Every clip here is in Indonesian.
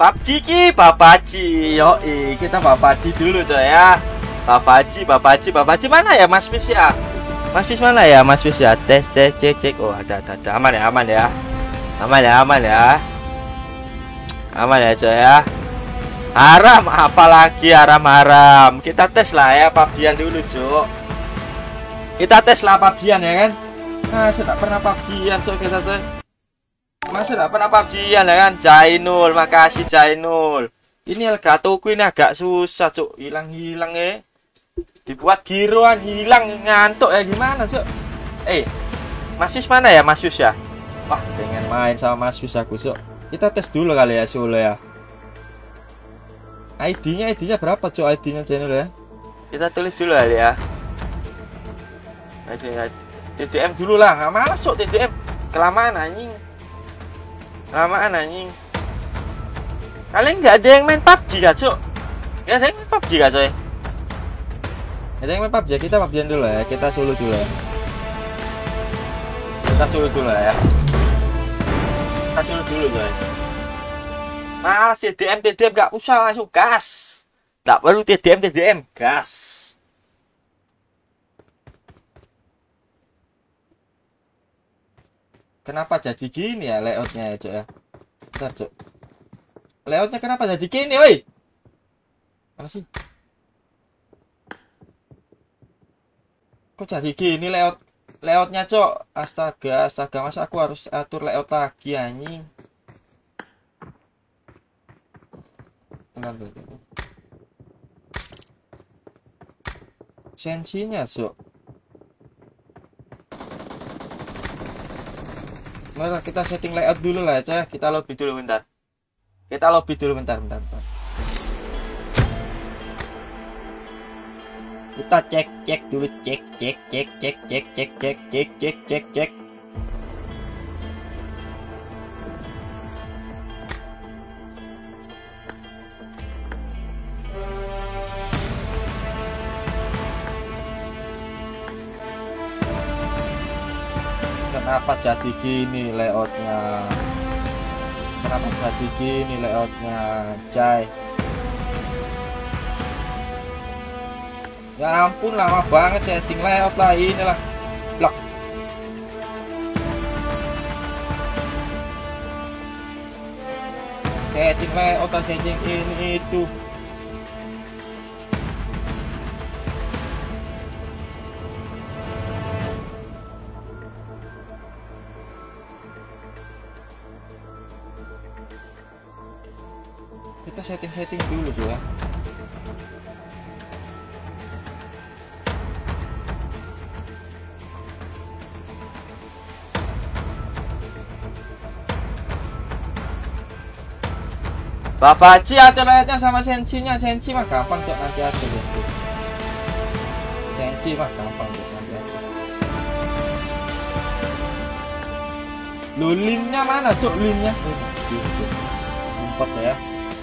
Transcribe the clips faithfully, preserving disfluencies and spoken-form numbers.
P U B G ki, Bapaji. Yo, kita Bapaji dulu coy ya. Bapaji, Bapaji, Bapaji mana ya Mas Fis ya? Mas Fis mana ya Mas Fis ya? Tes, tes, cek, cek. Oh ada, ada, ada. Aman ya, aman ya. Aman ya, aman ya. Aman ya coy ya. Haram, apalagi haram-haram. Kita tes lah ya P U B G-an dulu coy. Kita tes lah P U B G-an ya kan. Nah, saya tak pernah P U B G-an coy kita coy. Masa tak pernah P U B G-an ya kan. Jainul, makasih Jainul. Ini Elgatoku ini agak susah cuk, hilang-hilang ya. Dibuat giroan hilang, ngantuk ya gimana cuk. Eh, Mas Yus mana ya Mas Yus ya? Wah, pengen main sama Mas Yus aku cuk. Kita tes dulu kali ya Solo ya. I D-nya I D-nya berapa cuk I D-nya channel ya? Kita tulis dulu kali ya. T D M dulu lah, nggak malas cuk T D M. Kelamaan anjing. Kelamaan anjing. Kalian nggak ada yang main P U B G gak cuk? Nggak ada yang main P U B G gak coy? Nggak ada yang main P U B G, kita P U B G-an dulu ya. Kita Solo dulu ya. Kita Solo dulu ya. Kita Solo dulu coy. Malas T D M, T D M gak usah, langsung gas. Tak perlu T D M, T D M, gas. Kenapa jadi gini ya layoutnya ya cok ya? Bentar cok. Layoutnya kenapa jadi gini woi? Mana sih? Kok jadi gini layout layoutnya cok? Astaga, astaga, masa aku harus atur layout lagi anjing? Sensinya cok. Mari kita setting layout dulu lah ya, kita lobby dulu bentar. Kita lobby dulu bentar, bentar, bentar. Kita cek, cek dulu, cek, cek, cek, cek, cek, cek, cek, cek, cek, cek, cek. Kenapa jadi gini layoutnya? Kenapa jadi gini layoutnya, Jai? Ya ampun, lama banget setting layout lah inilah. Blok. Setting layout, setting ini itu. Kita setting-setting dulu juga. Bapaji atur layoutnya sama sensinya. Sensi mah gampang cok, nanti atur sensi. Sensi mah gampang cok, nanti atur. Lu linnya mana cok, linnya? Empat ya.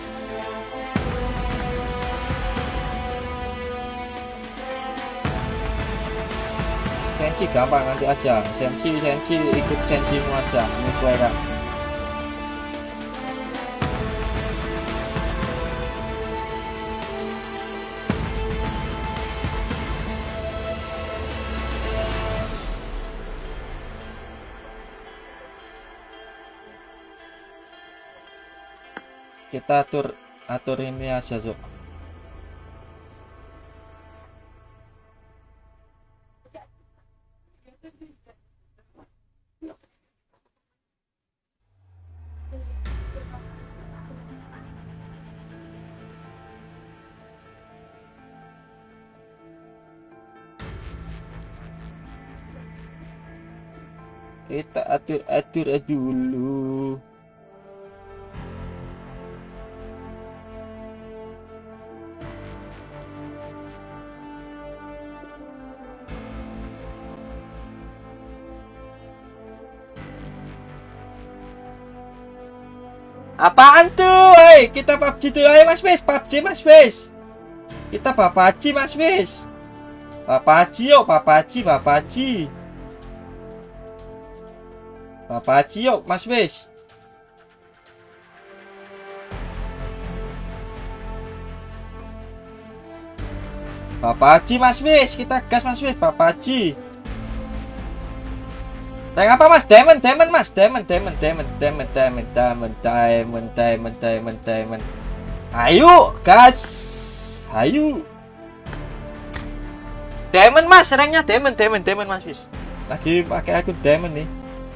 Sensi gampang nanti aja. Sensi, sensi ikut sensimu aja, menyesuaikan. Kita atur atur ini aja Zok. Kita atur atur dulu. Apaan tuh? Hei, kita P U B G dulu aja Mas Fis. P U B G Mas Fis. Kita Bapaji Mas Fis. Bapaji yuk, Bapaji, Bapaji. Bapaji yuk Mas Fis. Bapak Haji Mas Wis, kita gas Mas Wis, Bapak Haji. Rank apa Mas? Diamond, diamond Mas, diamond, diamond, diamond, diamond, diamond, diamond, diamond, diamond, diamond, diamond. Ayo, gas. Ayo. Diamond Mas, ranknya diamond, diamond, diamond Mas Wis. Lagi pakai akun diamond nih.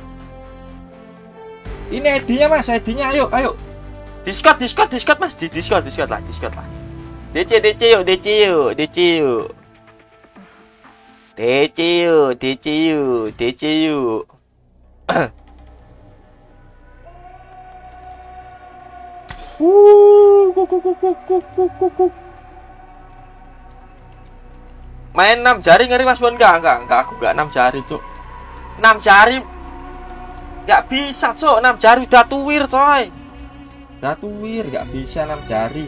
Ini I D-nya Mas, I D-nya ayo, ayo. Discord, Discord, Discord Mas, di Discord, Discord lah, Discord lah. D C, D C yuk, D C yuk, D C yuk. D C yuk, D C yuk, D C yuk. Main enam jari ngeri Mas Bon? Enggak, enggak, enggak, aku enggak enam jari, Cuk. enam jari enggak bisa, Cuk. enam jari udah tuwir, coy. Udah tuwir, enggak bisa enam jari.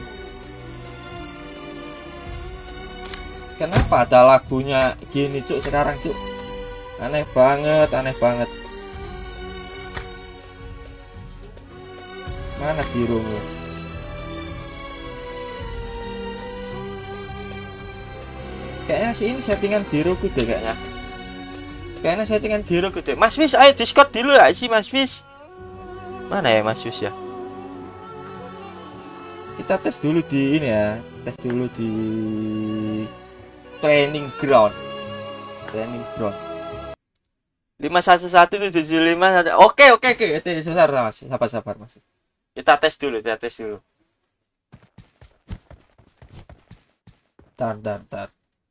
Kenapa ada lagunya gini, Cuk, sekarang, Cuk? Aneh banget, aneh banget. Mana birumu? Kayaknya sih ini settingan biruku deh kayaknya. Kayaknya settingan biruku deh. Mas Wis, ayo Discord dulu ya sih Mas Wis. Mana ya Mas Wis ya? Kita tes dulu di ini ya. Tes dulu di training ground. Training ground. lima satu satu tujuh tujuh lima. Oke, oke, oke. Itu sebentar Mas. Sabar-sabar Mas. Kita tes dulu, kita tes dulu. Tar, tar, tar.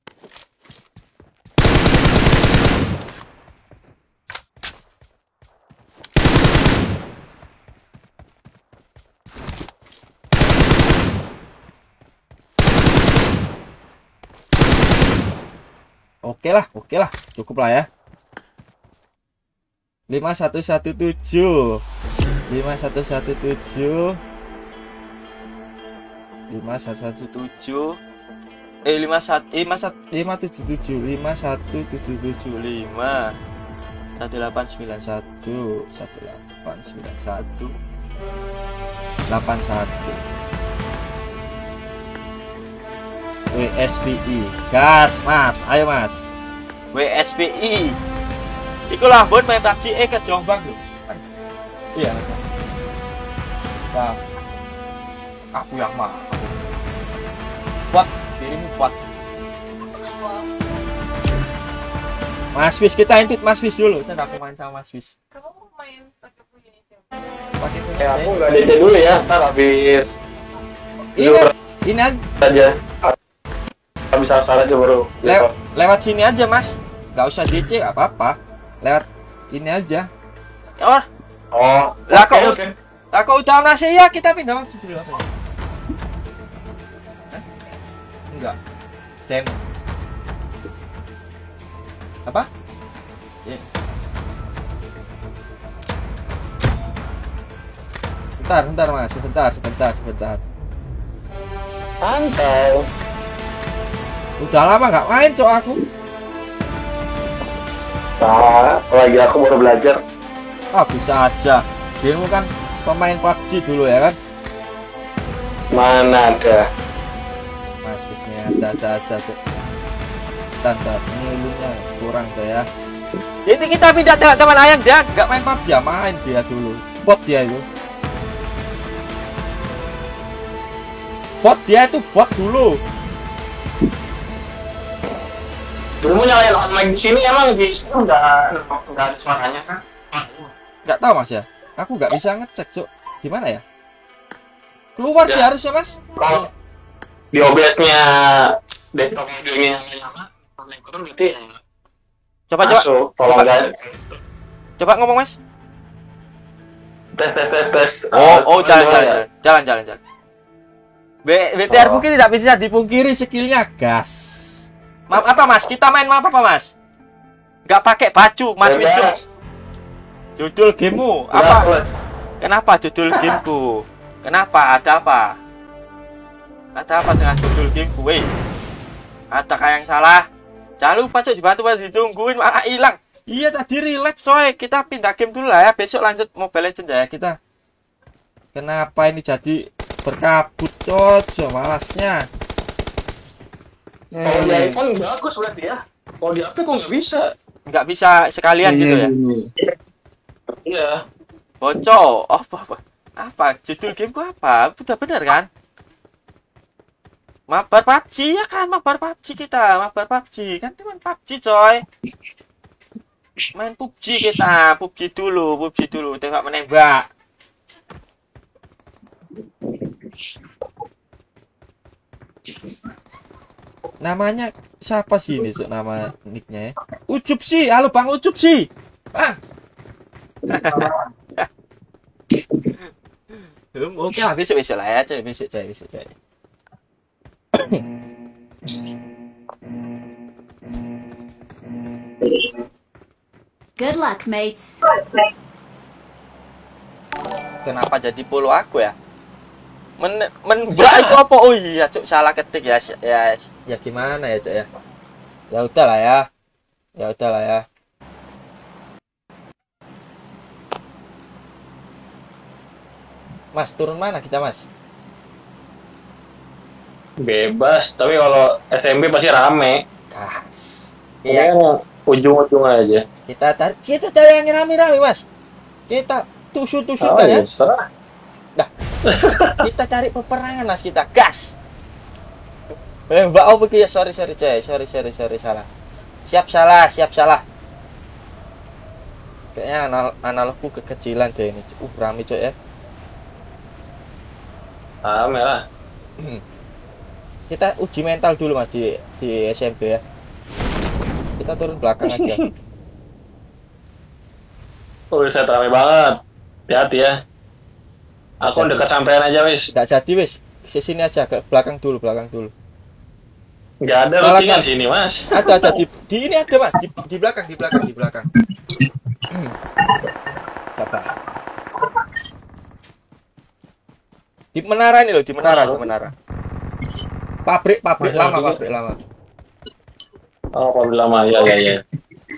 Oke lah, oke lah, cukup lah ya. lima satu satu tujuh, lima satu satu tujuh, lima satu satu tujuh, eh lima satu lima satu lima tujuh tujuh lima satu tujuh tujuh lima satu delapan sembilan satu satu delapan sembilan satu delapan satu. W S P I gas Mas, ayo Mas. W S P I iku lah bon main P U B G eh ke Jombang lho. Iya. Wah. Aku yang mah. Kuat, dirimu kuat. Mas Wis, kita intip Mas Wis dulu. Saya tak main sama Mas Wis. Kamu main pakai punya itu? Pakai punya. Ya aku nggak D C dulu ya, ntar habis Ini ini aja. Habis asal aja baru. Le lewat sini aja Mas. Gak usah D C apa-apa. Lewat ini aja. Oh. Oh. Lah kok Oke, oke. lah kok udah nasi ya kita pindah waktu dulu apa? Hah? Enggak. Demo. Apa? Ya. Bentar, bentar Mas, sebentar, sebentar, sebentar. Santai. Udah lama nggak main cok aku. Nah, lagi aku baru belajar. Ah bisa aja. Dirimu kan pemain P U B G dulu ya kan? Mana ada. Mas bisnya ada ada aja sih. Tanda ngilunya kurang tuh ya. Ini kita pindah teman ayam dia nggak main P U B G ya, main dia dulu. Bot dia itu. Bot dia itu bot dulu. Dulu nyalain online di sini emang di situ nggak nggak ada suaranya kan? Nggak tahu Mas ya. Aku nggak bisa ngecek cok. Gimana ya? Keluar sih harusnya Mas. Kalau di O B S-nya desktop audionya nyala, online kotor berarti ya. Coba coba. Masuk, tolong Coba. guys. Coba ngomong Mas. Tes tes tes tes. Oh, oh Uh, jalan dua jalan, ya. jalan jalan jalan jalan. B B T R Oh. mungkin tidak bisa dipungkiri skillnya gas. Maaf apa Mas? Kita main maaf apa Mas? Nggak pakai baju Mas Bebas. Wisnu. Judul gamemu Udah, apa? selesai. Kenapa judul gameku? Kenapa? Ada apa? Ada apa dengan judul gameku? Weh, ada kayak yang salah? Jangan lupa cok dibantu bantu ditungguin malah hilang. Iya tadi relapse coy. Kita pindah game dulu lah ya. Besok lanjut Mobile Legends ya kita. Kenapa ini jadi berkabut cok? Malasnya. Kalau di iPhone bagus berarti ya. Kalau di H P kok nggak bisa? Nggak bisa sekalian gitu ya? Iya. Bocor. Oh, apa, apa? Apa? Judul game gua apa? Udah bener kan? Mabar P U B G ya kan? Mabar P U B G kita. Mabar P U B G. Kan teman P U B G coy. Main P U B G kita. P U B G dulu. P U B G dulu. Tengok menembak. Namanya siapa sih ini so, nama nicknya ya? Ucup sih. Halo Bang Ucup sih. Bang. Oke lah, besok-besok lah ya, coy. Besok, coy. Besok, coy. Good luck, mates. Kenapa jadi polo aku ya? Men menbak itu apa? Oh iya, cuk, salah ketik ya. Ya, ya gimana ya, cuk ya? Ya udah lah ya. Ya udah lah ya. Mas, turun mana kita, Mas? Bebas, tapi kalau S M B pasti rame. Gas. Iya, Iya, ujung-ujung aja. kita cari kita cari yang rame-rame, Mas. Kita tusuk-tusuk Oh, kan ya. iya, serah. Dah. Kita cari peperangan, Mas, kita. Gas. Eh, Mbak oh ya, sorry sorry, coy. Sorry sorry sorry salah. Siap salah, siap salah. Kayaknya anal analogku kekecilan deh ini. Uh, rame, coy ya. Rame lah. Hmm. Kita uji mental dulu Mas di di S M B ya. Kita turun belakang aja. Oh, saya rame banget. Hati-hati ya. Aku dekat sampean aja wis. Enggak jadi wis. Ke sini aja ke belakang dulu, belakang dulu. Nggak ada Belakang. lootingan sini, Mas. Ada ada di, di ini ada Mas, di, di belakang, di belakang, di belakang. Hmm. Sabar. Di menara ini loh, di menara, di menara. Pabrik, pabrik lama, pabrik lama. Oh, pabrik lama. Ya, ya, ya.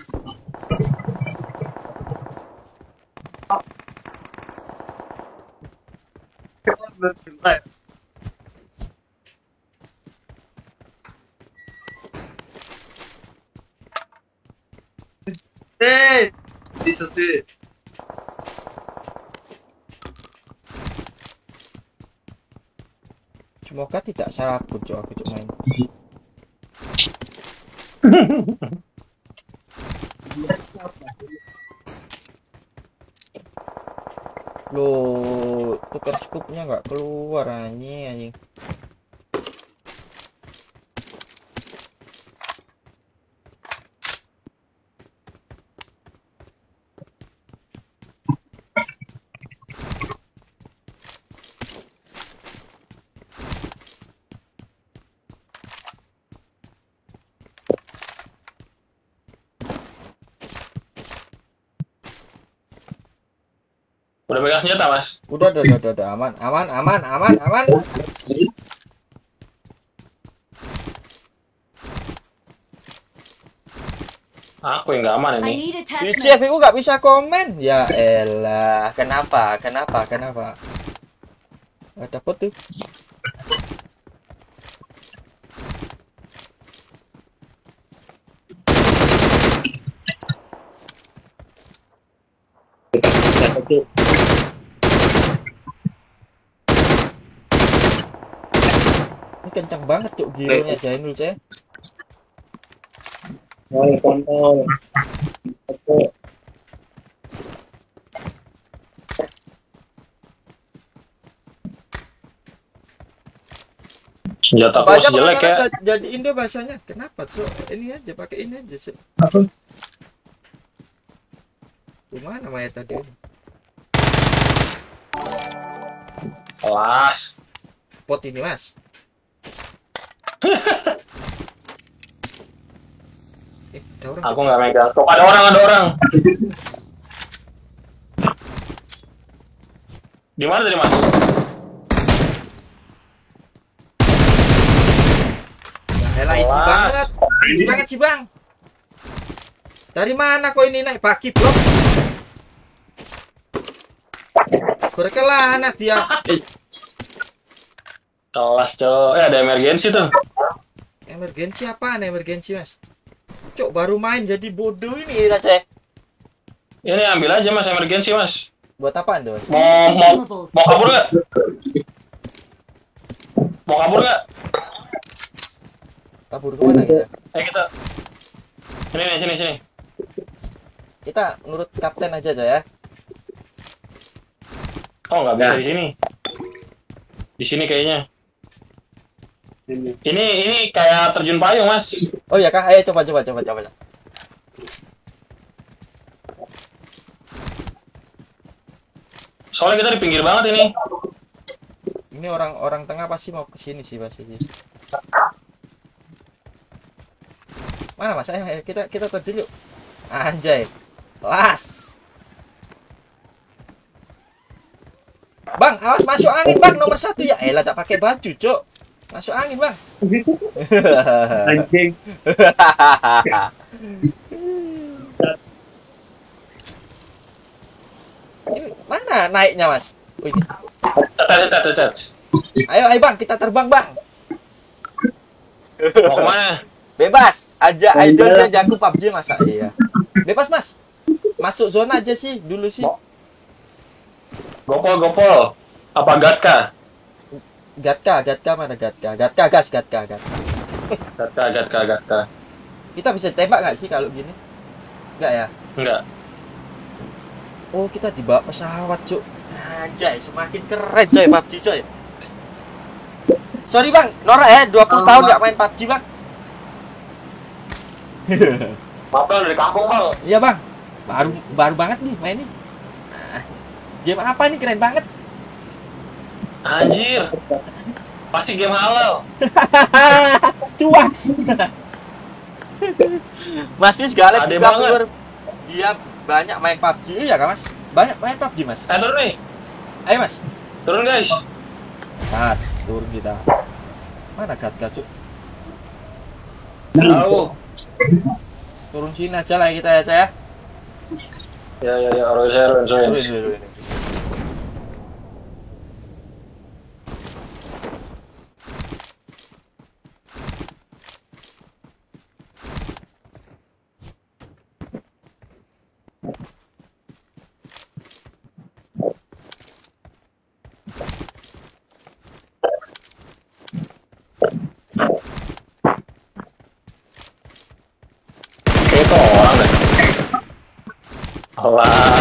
Eh, di satu. Semoga tidak salah pun coba aku coba main. Loh, tukar scoopnya nggak keluar anjing anjing. Udah pegang senjata, Mas? Udah, udah, udah, udah, udah, aman, aman, aman, aman, aman. Aku yang nggak aman I ini. need Di C F ku attachments. nggak bisa komen. Ya elah, kenapa, kenapa, kenapa? Ada apa tuh? Ini kencang banget cuk gironya Jainul cek. Oh, kontol. Senjata aku Banyak masih jelek ya. orang-orang jadi Indo bahasanya. Kenapa so ini aja pakai ini aja sih. Gimana Maya tadi? Kelas. Pot ini Mas. Eh, ada orang. Aku nggak megang. Kok ada orang, ada orang. Di mana tadi, Mas? Ya elah itu Kelas. banget. Itu banget sih Bang. Dari mana kok ini naik baki bro? Berkelana dia. Kelas, cowok. Eh, ada emergensi tuh. Emergensi apaan emergensi mas? Cok baru main jadi bodoh ini kita cek. Ini ambil aja mas, emergensi mas. Buat apaan tuh? Mas? Mau mau mau kabur nggak? Mau kabur nggak? Kabur kemana kita? Eh kita. Sini nih, sini sini. Kita nurut kapten aja coy ya. Oh nggak bisa di sini. Di sini kayaknya. Ini ini kayak terjun payung mas. Oh ya kak, ayo coba coba coba coba. Soalnya kita di pinggir banget ini. Ini orang-orang tengah pasti mau ke sini sih pasti. Mana mas? Ayo, ayo kita kita terjun yuk. Anjay. Las. Bang, awas masuk angin bang nomor satu ya. Elah tak pakai baju cok. Masuk angin bang. Anjing. Ini mana naiknya mas? Oh ini. Tet, tet, tet, tet. Ayo ayo bang kita terbang bang. Mau kemana? Bebas. Aja idolnya jago P U B G masa iya. Bebas mas. Masuk zona aja sih dulu sih. Gopol gopol. Apa gatka? Gatka, Gatka mana Gatka? Gatka gas, Gatka gas. Gatka gatka gatka. Kita bisa tembak nggak sih kalau gini? Nggak ya? Enggak. Oh kita dibawa pesawat cuk. Anjay semakin keren coy P U B G coy. Sorry bang, norak ya dua puluh tahun nggak main P U B G bang. Apa dari kampung bang? Iya bang, baru baru banget nih main ini. Nah, game apa nih keren banget? Anjir. Pasti game halal. Cuak. Mas Fis galak Ade juga banget. keluar. Iya banyak main P U B G ya kan mas? Banyak main P U B G mas. Eh turun nih. Ayo mas. Turun guys. Mas turun kita. Mana Gatka cuk? Tahu. Turun sini aja lah kita ya cah ya. Ya ya ya orang saya orang saya. Turun dulu ini. Kayak itu orang deh. Alas.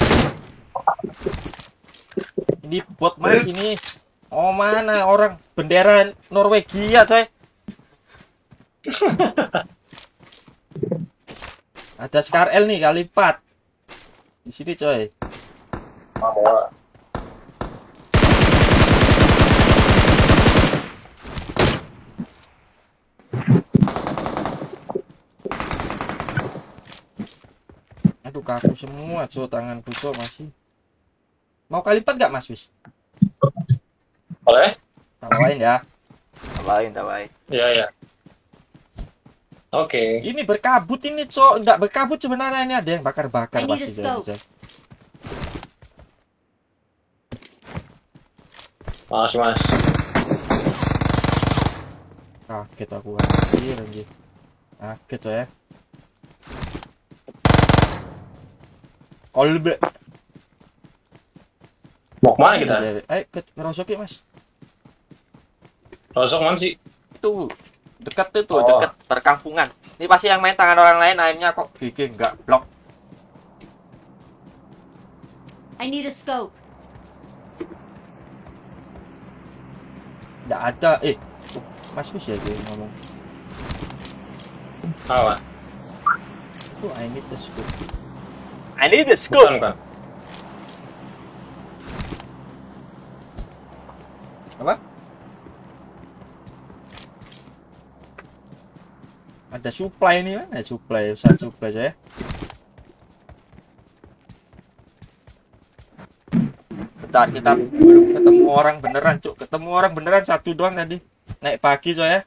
Ini bot mas ini. Oh mana orang bendera Norwegia coy. Ada Scar L nih kali empat. Di sini coy. Oh. Aduh kaku semua coy tanganku coy masih. Mau kali empat gak mas Wis? Boleh? Tambahin ya. Tambahin tambahin. Iya ya. Oke. Ini berkabut ini coy. Enggak berkabut sebenarnya ini ada yang bakar-bakar I need pasti a scope. coy. Makasih mas. Kaget aku anjir anjir. Kaget coy ya. Kolbe. Mau kemana kita? Eh, ke ngerosok ya, Mas. Rosok mana sih? Itu dekat tuh, tuh Oh. dekat perkampungan. Ini pasti yang main tangan orang lain, aimnya kok bikin enggak blok. I need a scope. Enggak ada. Eh, Mas Fis ya dia ngomong. Apa? Tuh, I need the scope. I need the scope. Bukan, bukan. Apa? Ada supply nih mana? Supply, usah supply saya. Bentar, kita belum ketemu orang beneran, Cuk. Ketemu orang beneran satu doang tadi. Naik pagi, coy ya.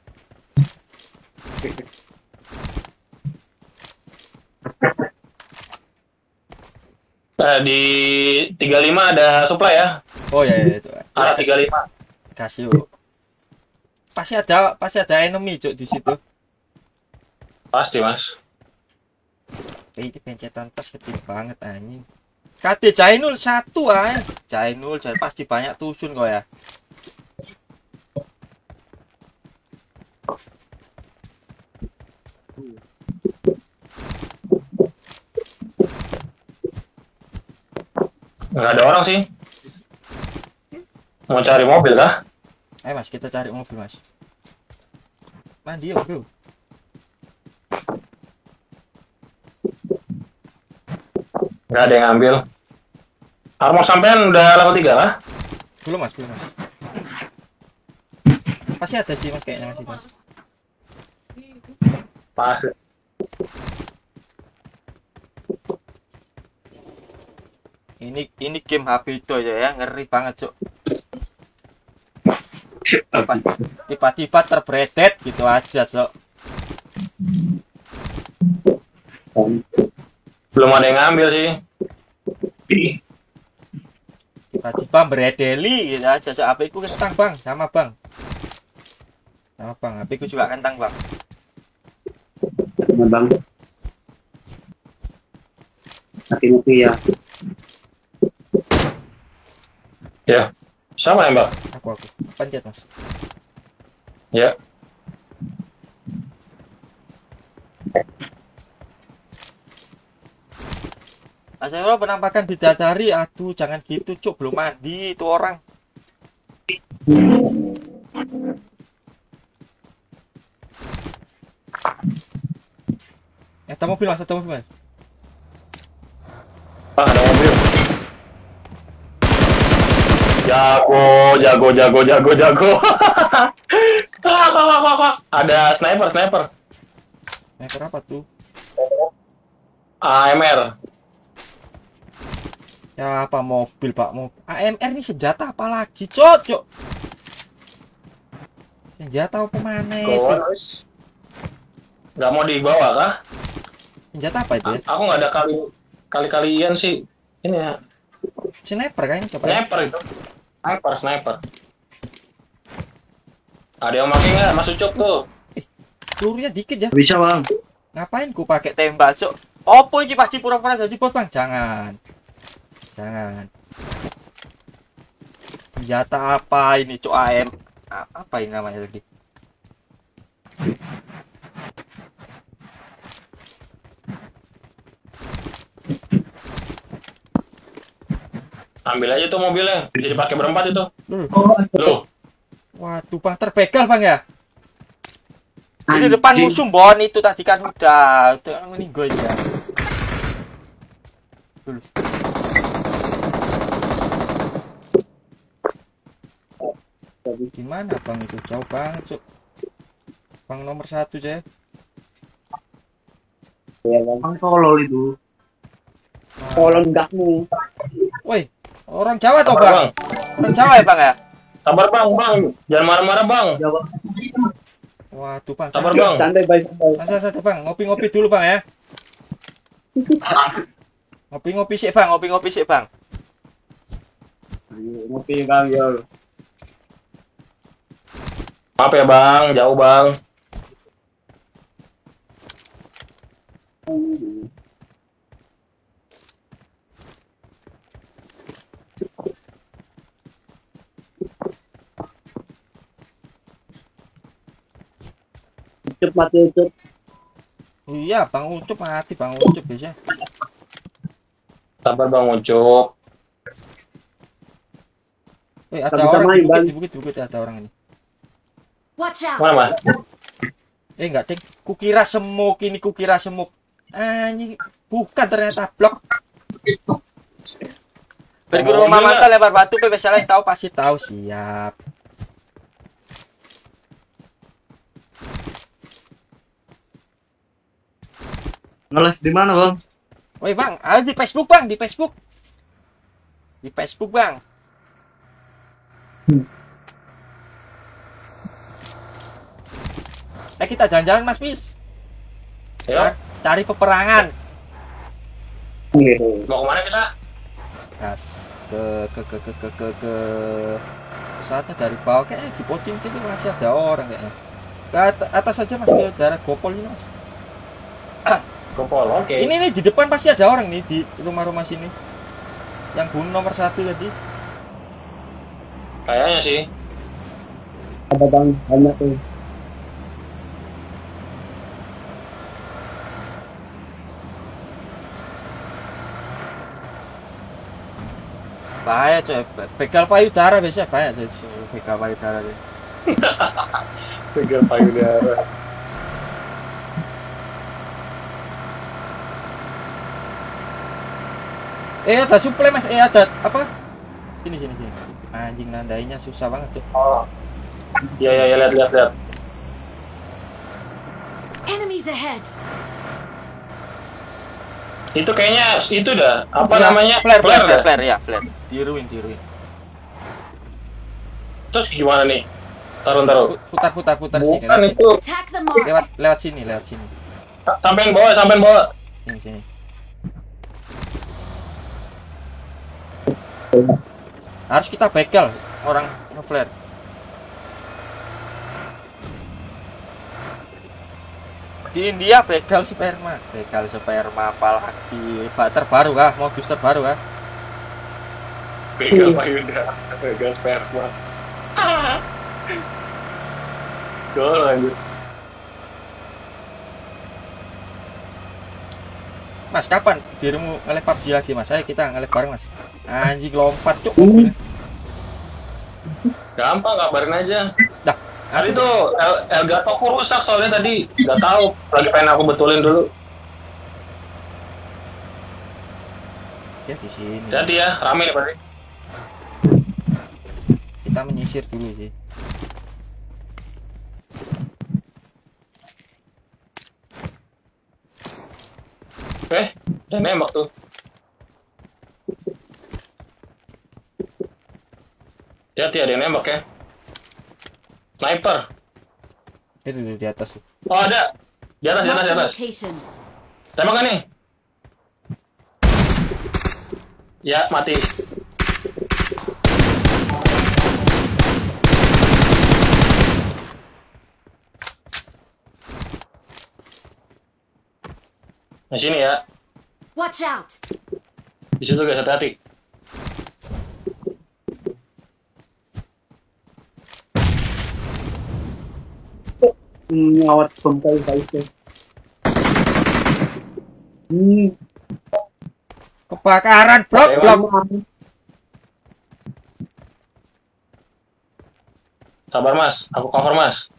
Eh, di tiga puluh lima ada supply ya. Oh ya, ya itu. Arah tiga puluh lima. Kasih yuk. pasti ada pasti ada enemy cok di situ. Pasti mas. Eh, ini pencetan tas kecil banget anjing. K D Jainul satu ah. Jainul jadi pasti banyak tusun kok ya. Nggak ada orang sih. Mau cari mobil kah? Ayo mas, kita cari mobil mas. Mandi yuk bro. Nggak ada yang ngambil. Armor sampean udah level tiga kah? Belum mas, belum mas. Pasti ada sih mas kayaknya masih mas. Pas. Ini ini game H P itu aja ya, ngeri banget cok. Tiba-tiba terbredet gitu aja cok. Belum ada yang ngambil sih. Tiba-tiba beredeli gitu aja cok. H P ku kentang bang, sama bang. Sama bang, H P ku juga kentang bang. Bang. Hati-hati ya. Ya. Sama ya mbak? Aku aku pencet mas. Ya. Asero penampakan bidadari, aduh jangan gitu cok, belum mandi itu orang. Eh, ada mobil mas, ada mobil mas. Ah, ada mobil. Jago, jago, jago, jago, jago. Ada sniper, sniper. Sniper apa tuh? A M R. Ya apa mobil pak, mobil A M R ini senjata apa lagi cok cok? Senjata apa mana itu? Goes. Nggak mau dibawa kah? Senjata apa itu ya? Aku nggak ada kali kali kalian sih. Ini ya. Sniper kan ini coba ya? Sniper itu. Sniper, sniper. Ada yang pakai nggak? Mas Ucup tuh. Pelurunya dikit ya. Bisa bang. Ngapain ku pakai tembak cok? Opo ini pasti pura-pura jadi bot bang? Jangan. Jangan. Senjata apa ini cok? A M apa ini namanya tadi? Ambil aja tuh mobilnya. Jadi pakai berempat itu. Loh. Loh. Waduh bang, terbegal bang ya? Ini depan musuh bon itu tadi kan udah, udah meninggal ya. Dulu. Gimana bang itu jauh banget cuk. Bang nomor satu aja. Ya bang tolol itu. Tolol enggakmu. Woi, orang Jawa toh Sabar, bang? bang. Orang Jawa ya bang ya? Sabar bang, bang. Jangan marah-marah bang. Ya bang. Waduh bang. Sabar bang. Santai baik. Masa satu bang, ngopi-ngopi dulu bang ya. Ngopi-ngopi sih bang, ngopi-ngopi sih bang. Ngopi bang yo. Maaf ya bang, jauh bang. Ucup mati ucup. Iya bang Ucup mati bang Ucup biasa. Sabar bang Ucup. Eh ada Tapi orang sama di Bang. bukit, di bukit, di bukit ada orang ini. Watch out! Mana mas? Eh enggak deng, kukira semuk ini kukira semuk. Anjing, bukan ternyata blok. Berguru rumah mantan lempar batu, P P salah yang tahu pasti tahu siap. Ngeles di mana bang? Woi bang, ada di Facebook bang, di Facebook. Di Facebook bang. Eh kita jalan-jalan mas Bis. Ya. Cari peperangan. Mau kemana kita? Gas ke ke ke ke ke ke, ke... pesawatnya dari bawah kayak di pocing itu masih ada orang kayaknya. Ke at- atas saja mas, ke daerah Gopol ini mas. Gopol, oke. Ini nih di depan pasti ada orang nih di rumah-rumah sini. Yang bunuh nomor satu tadi. Kayaknya sih. Ada bang, banyak tuh. Bahaya coy, begal payudara biasa bahaya coy, begal payudara deh. Begal payudara. Eh ada suplai mas, eh ada apa? Sini sini sini. Anjing nandainya susah banget coy. Oh. Iya iya ya, lihat lihat lihat. Enemies ahead. Itu kayaknya itu dah. Apa Ya, namanya? Flare, flare, dah. flare, flare, ya, flare. Diruin, diruin. Terus gimana nih? Taruh taruh. Putar, putar, putar sini. Bukan Lewat, itu. Attack the mark. lewat, lewat sini, lewat sini. Sampein bawah, sampein bawah. Sini, sini. Harus kita begal orang nge-flare. Di India begal sperma, begal sperma apalagi butter baru kah, modus terbaru kah? Begal payudara, begal sperma. Gol lanjut. Mas kapan dirimu nge-lep P U B G lagi mas? Ayo kita nge-lep bareng mas. Anjing lompat cuk. Gampang, kabarin aja. Dah. Tadi tuh El- Elgatoku rusak soalnya tadi nggak tahu. Lagi pengen aku betulin dulu. Ya di sini. Jadi ya, rame nih pasti. Kita menyisir dulu sih. Eh, dan nembak tuh. Hati-hati ada yang nembak ya. Sniper. Itu di atas. Oh ada. Di atas, di atas, Mark di the atas. location. Tembak kan nih? Ya, mati. Nah sini ya. Watch out. Di situ guys, hati-hati. Hmm, awat bengkai itu. Hmm, Kebakaran blok Lewat. blok. Sabar mas, aku cover mas.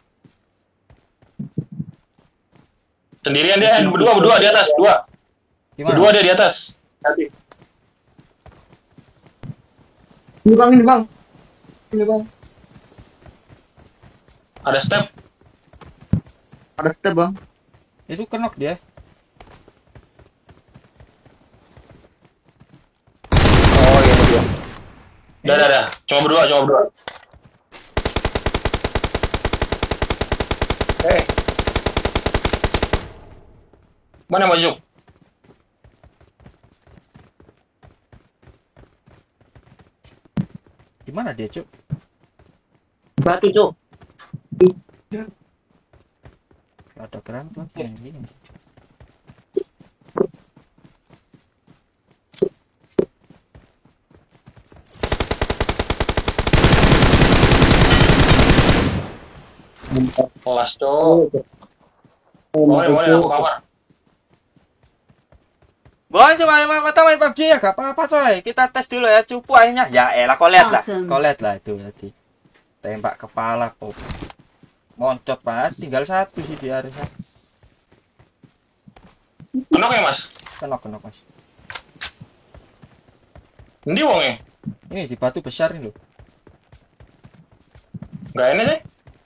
Sendirian dia, eh, berdua, berdua di atas, dua. Gimana? Berdua dia di atas. Hati. ini bang, ini bang, ini bang. Ada step. Ada step bang. Itu kenok dia. Oh iya berdua. Udah, udah, udah. Cuma berdua, cuma berdua. Eh. Mana maju? Gimana dia, Cuk? Batu cuk. Ada kerang tuh ini. Kelas cok. Boleh, boleh aku cover. Boleh coba main mata main P U B G ya, gak apa-apa coy. Kita tes dulu ya, cupu akhirnya. Ya elah, kau lihat lah. Awesome. Kau lihat lah itu tadi. Tembak kepala kok. Moncot banget, tinggal satu sih di harusnya. Kenok ya mas? Kenok kenok mas. Ini wongnya? Ini di batu besar ini loh. Gak enak deh.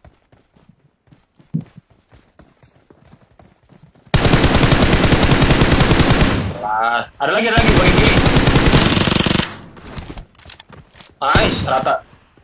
Nah, ada lagi, ada lagi, bagi gini. Nice, rata.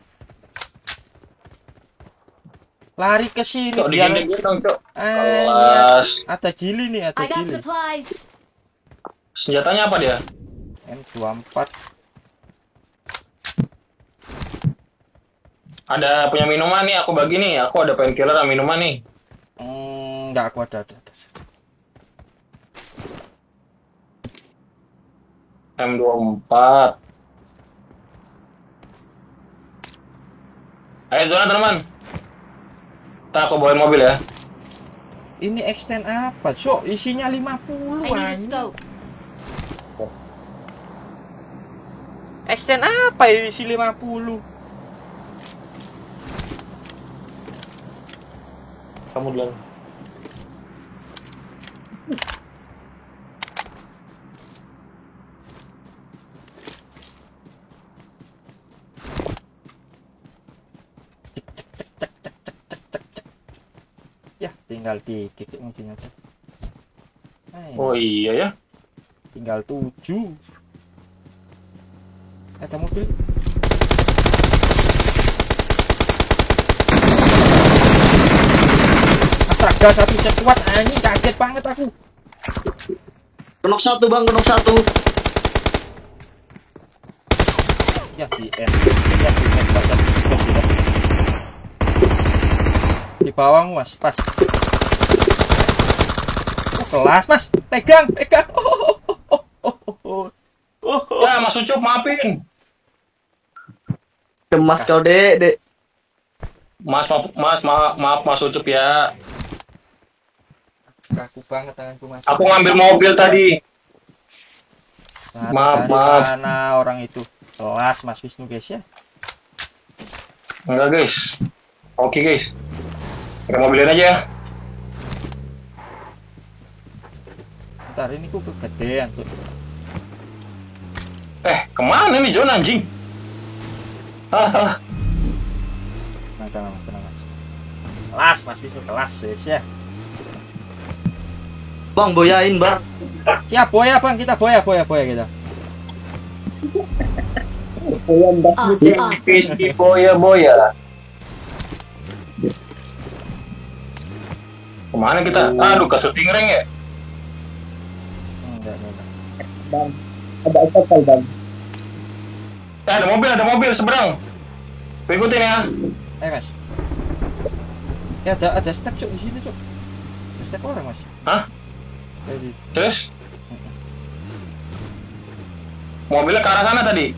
Lari ke sini Cok, biar. digini gitu, cok. Eh, Kelas. ada jili nih, ada I got jili. supplies. Senjatanya apa dia? M dua puluh empat. Ada punya minuman nih, aku bagi nih. Aku ada painkiller sama minuman nih. Hmm, enggak, aku ada, ada, ada. M dua puluh empat. Ayo jalan teman. Ntar aku bawain mobil ya. Ini extend apa? So, isinya lima puluh I need a anjing. scope. Extend apa ya isi lima puluh? Kamu duluan. Ya, tinggal dikit mungkin aja. Hai, Oh iya ya. tinggal tujuh. Ada mobil. Astraga satu set kuat anjing, kaget banget aku. Kenok satu bang, kenok satu. Ya si N. Ya si N baca di bawahmu mas, pas. Oh, kelas mas, pegang, pegang. Oh, oh, oh, oh, oh, oh, oh. Ya Mas Ucup maafin. Cemas kau dek, dek. Mas maaf, Mas maaf, maaf Mas Ucup ya. Kaku banget tanganku mas. Aku ngambil mobil tadi. Nah, maaf, dari maaf. mana orang itu? Kelas mas Wisnu guys ya. Enggak guys. Oke guys. Kita mobilin aja. Ntar ini ku kegedean tuh. Eh, kemana nih John anjing? Ah, salah. Nah, tenang mas, tenang mas. Kelas mas Wisnu, kelas guys ya. Bang, boyain bang. Siap boya bang, kita boya, boya, boya kita. Awesome. Awesome. Piski boya boya. Kemana kita? Aduh, ke syuting rank ya? Enggak, enggak. Bang, ada apa bang? Eh, ada mobil, ada mobil seberang. Aku ikutin ya. Eh mas. Ya ada ada step cuk di sini cuk. Ada step orang mas. Hah? Jadi Terus? Mobilnya ke arah sana tadi.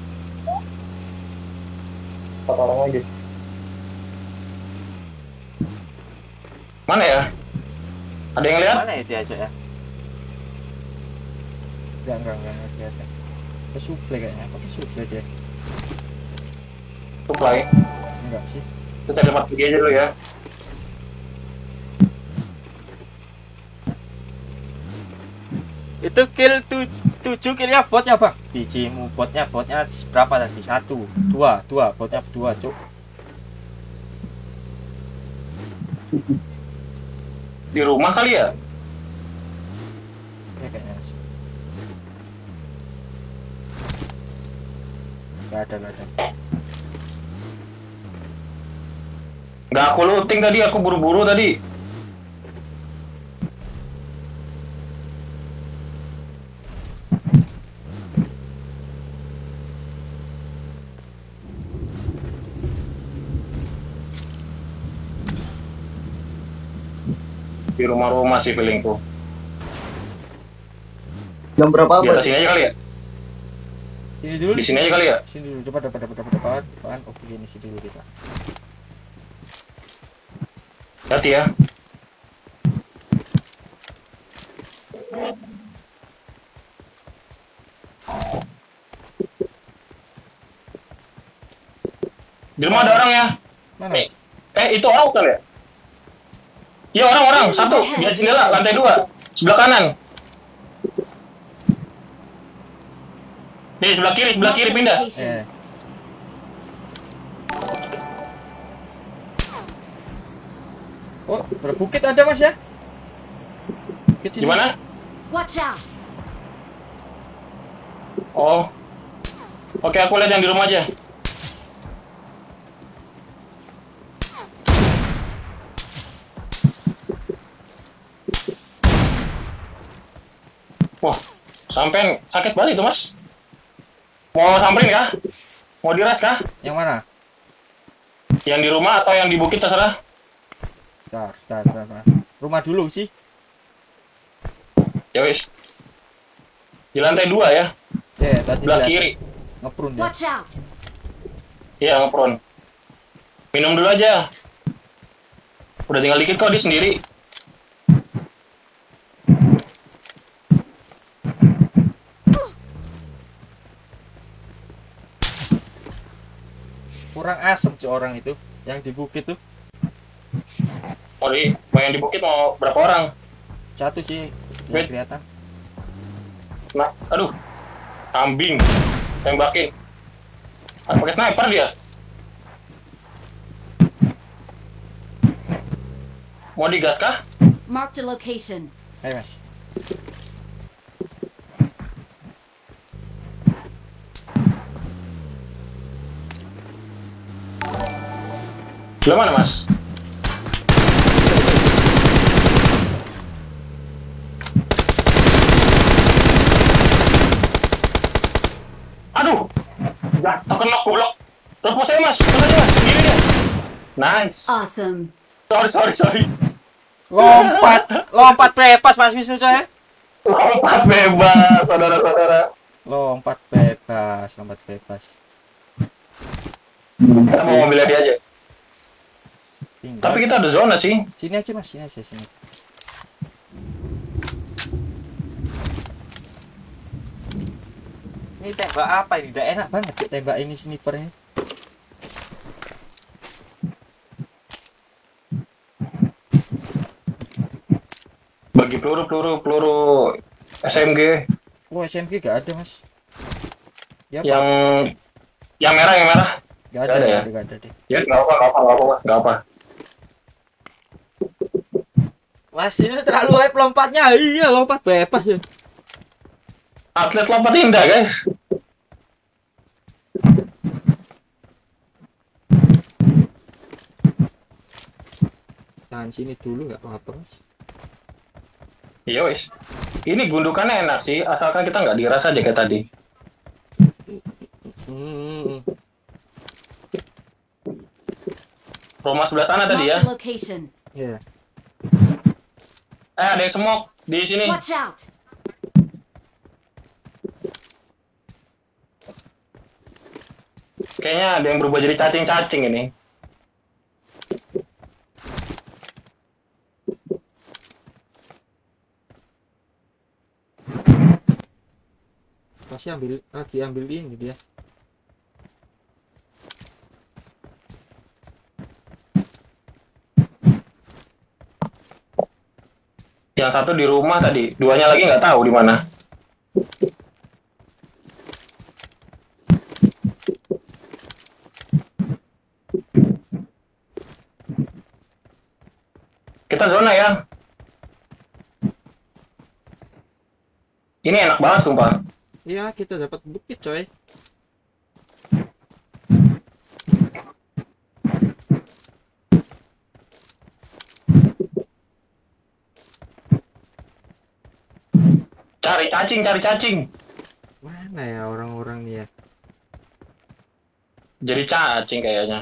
Empat orang lagi. Mana ya? Ada yang lihat? mana ya dia aja ya? Enggak enggak enggak enggak kelihatan. Ke suple kayaknya, apa ke suple dia? Supply. Enggak sih. Kita dapat pergi aja dulu ya. Itu kill tu, tujuh killnya bot ya bang? Bijimu botnya botnya berapa tadi? Satu, dua, dua botnya dua cuk. Di rumah kali ya? Ya kayaknya mas. Gak ada gak ada. Nggak aku looting tadi, aku buru-buru tadi. Di rumah-rumah sih feelingku. Jam berapa Di bang? atas sini aja kali ya? Sini dulu. Di sini aja kali ya? Sini dulu, depan, depan, depan, depan, depan, depan. Oke, ini sini dulu kita. Hati ya. Di rumah ada orang ya? Mana? Eh, eh itu orang bukan ya? Iya orang-orang, satu, di atas jendela, lantai dua, sebelah kanan. Nih, sebelah kiri, sebelah kiri pindah. Location. Eh. Oh, berbukit ada mas ya? Bukit sini. Gimana? Watch out. Oh. Oke, aku lihat yang di rumah aja. Wah, sampai sakit banget itu, Mas. Mau samperin kah? Mau diras kah? Yang mana? Yang di rumah atau yang di bukit terserah. Bentar, bentar, bentar, bentar. Rumah dulu sih. Ya wis. Di lantai dua ya. Ya, tadi Sebelah lihat. kiri. Ngeprun ya. Watch out! Iya, ngepron. Minum dulu aja. Udah tinggal dikit kok, dia sendiri. Kurang asem sih orang itu yang di bukit tuh. Mau di, mau yang di bukit mau berapa orang? Satu sih yang Wait. kelihatan. Nah, aduh. Kambing. Tembakin. Ah, pakai sniper dia. Mau digas kah? Mark the location. Ayo mas. Belum mana, Mas? Aduh. Jatuh kena goblok. Terpus saya, Mas. Kena aja, Mas. Gini dia. Nice. Awesome. Sorry, sorry, sorry. Lompat, lompat bebas Mas Wisnu saya. Lompat bebas, saudara-saudara. Lompat bebas, lompat bebas. Kita mau mobilnya dia aja. Tinggal. Tapi kita ada zona sih. Sini aja mas, sini aja, sini aja. Ini tembak apa ini? Udah enak banget ya tembak ini snipernya. Bagi peluru, peluru, peluru S M G. Oh S M G gak ada mas. Ya, Yang yang merah, yang merah. gak nggak ada, ada gak ya? ada, gak ada deh. Ya, nggak apa, nggak apa, nggak apa, nggak apa. Mas ini terlalu hype lompatnya. Iya lompat bebas ya. Atlet lompat indah, guys. Tahan sini dulu gak apa-apa mas. Iya, wis. Ini gundukannya enak sih, asalkan kita nggak dirasa aja kayak tadi. Hmm. Rumah sebelah sana tadi Mark ya. the location. Ya. Eh, ada yang smoke di sini. Watch out! Kayaknya ada yang berubah jadi cacing-cacing ini. Masih ambil, lagi ambil ini dia. Yang satu di rumah tadi, duanya lagi nggak tahu di mana. Kita zona ya. Ini enak banget sumpah. Iya kita dapat bukit coy. Cari cacing, cari cacing. Mana ya orang-orang nih ya? Jadi cacing kayaknya.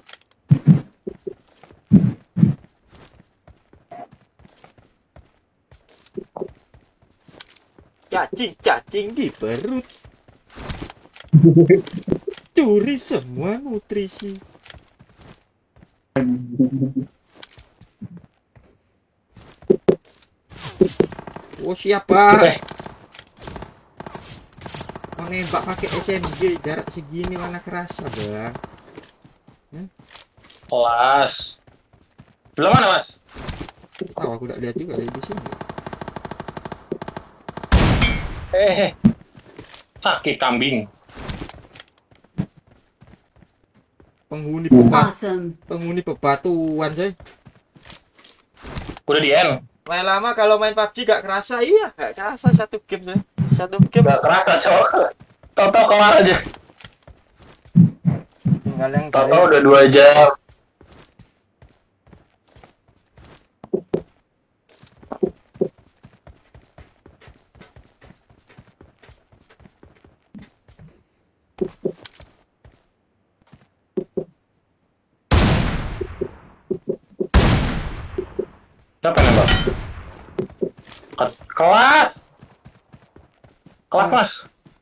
Cacing-cacing di perut. Curi semua nutrisi. Oh siapa? Eh, Mau nembak pakai S M G jarak segini mana kerasa bang? kelas. Belum mana, Mas? Tahu aku tidak lihat juga di sini. Eh, eh. Sakit kambing. Penghuni pebat, Awesome. penghuni bebatuan coy. Udah di end. Main lama kalau main P U B G gak kerasa, iya gak kerasa satu game coy. Satu game Gak kerasa, cowok. Toto kelar aja. tinggal yang Toto dari- udah dua jam. Siapa yang nembak? Ke- Kelak. Kelak, Mas.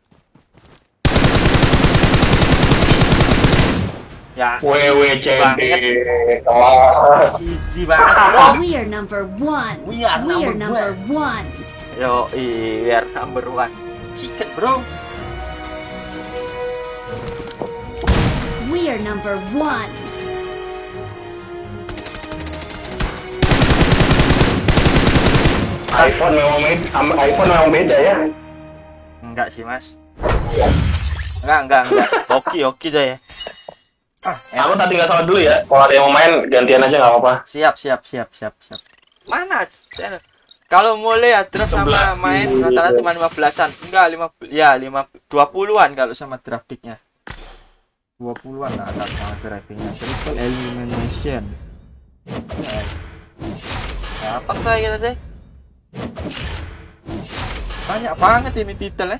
Ya. W W C D. Banget. Kelas. Sisi banget, bro. We are number one. We are We are number number one. Yo, we are number one. Chicken, bro. We are number one. iPhone memang beda, iPhone memang beda ya. Enggak sih, Mas. Enggak, enggak, enggak. Oke, oke aja ya. Ah, Aku tadi nggak salah dulu ya. Kalau ada yang mau main, gantian aja nggak apa-apa. Siap, siap, siap, siap, siap. Mana? Kalau mulai ya draft sama main rata-rata cuma lima belasan. Enggak, lima ya lima dua puluhan kalau sama grafiknya. dua puluhan lah atas sama grafiknya. Triple elimination. Eh. Nah, apa kayak gitu deh? Banyak banget ini titelnya.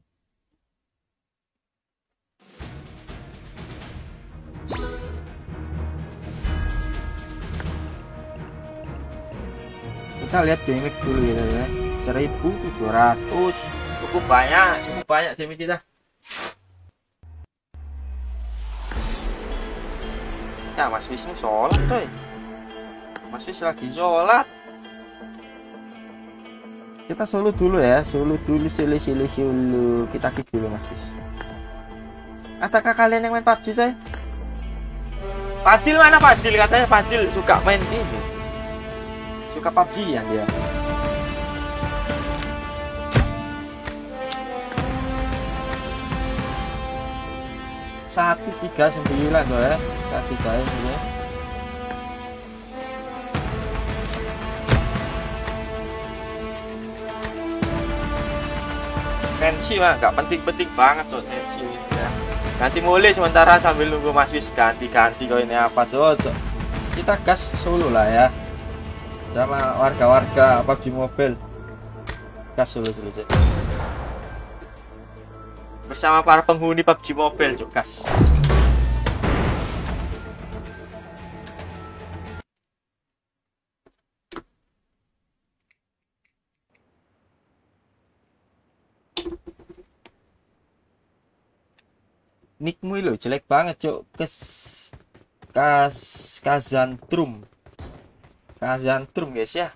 Kita lihat gimmick dulu gitu ya. seribu tujuh ratus cukup banyak, cukup banyak gimmick kita. Ya Mas Wisnu sholat coy. Mas Wis lagi sholat. Kita solo dulu ya, solo dulu, solo solo solo. Kita kick dulu Mas Wis. Adakah kalian yang main P U B G coy? Padil mana Padil? Katanya Padil suka main ini, suka P U B G yang dia. Satu tiga sembilan loh ya, satu jaya ya. Sensi mah nggak penting-penting banget so sensi ya. Nanti mulai sementara sambil nunggu Mas Wis ganti-ganti kau ini apa so, so. Kita gas solo lah ya sama warga-warga P U B G Mobile. Gas solo dulu cek bersama para penghuni P U B G Mobile cok gas. Nickmu lo jelek banget cok. Kes kas Kazantrum Kazantrum guys ya.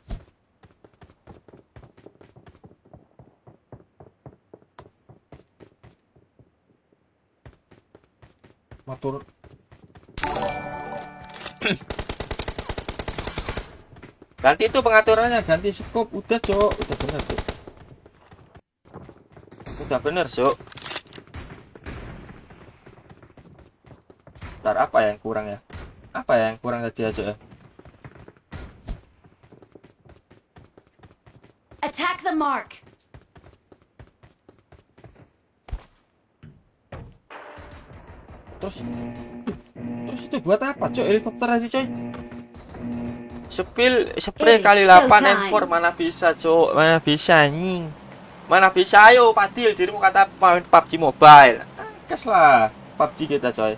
Motor ganti itu pengaturannya, ganti scope udah cok, udah bener cok, udah bener cok. Ntar apa yang kurang ya? Apa yang kurang tadi aja ya? Attack the mark. Terus terus itu buat apa cok helikopter aja coy? Sepil spray Eh, kali delapan showtime. M empat mana bisa cok, mana bisa anjing, mana bisa. Ayo Padil, dirimu kata main P U B G Mobile, kas lah P U B G kita coy,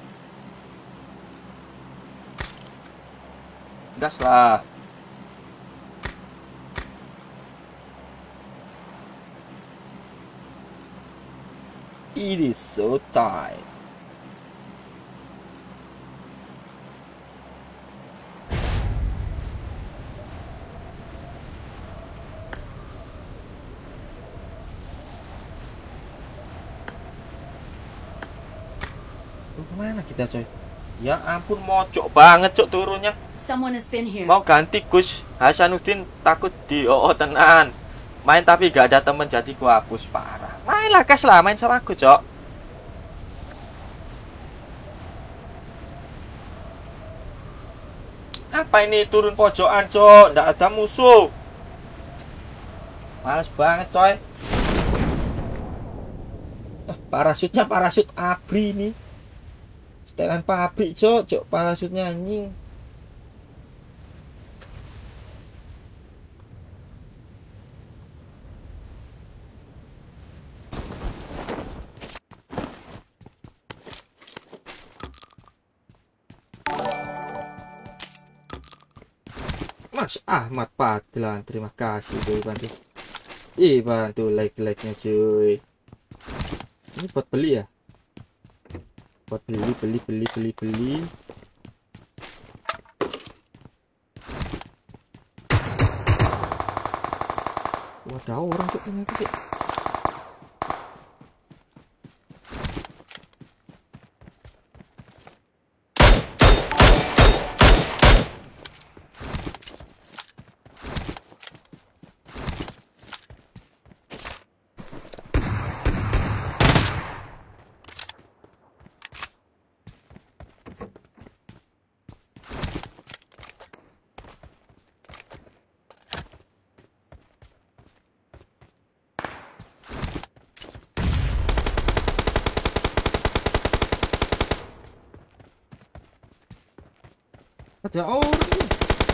gas lah. It is so tight. Kemana kita coy? Ya ampun mocok banget cok turunnya. Someone has been here. Mau ganti Gus Hasanuddin takut di oh, oh tenan. Main tapi gak ada temen jadi gua hapus parah. Main lah kas lah, main sama aku cok. Apa ini turun pojokan cok? Nggak ada musuh. Males banget coy. Eh, parasutnya parasut abri nih. Setelan pabrik cok, cok parasutnya anjing. Mas Ahmad Padlan, terima kasih cuy bantu. Ih, bantu like-like-nya cuy. Ini buat beli ya? Buat beli, beli, beli, beli, beli. Wah, ada orang cuk ternyata cuk. Ada orang nih.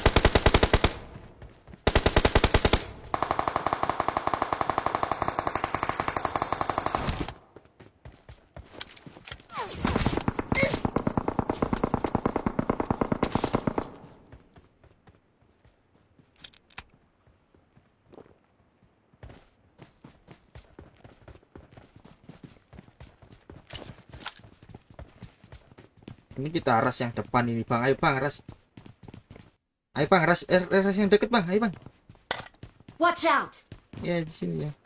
Ini kita ras yang depan ini bang, ayo bang ras. Ayo bang, ras, ras yang deket bang, ayo bang. Watch out! Ya di sini ya.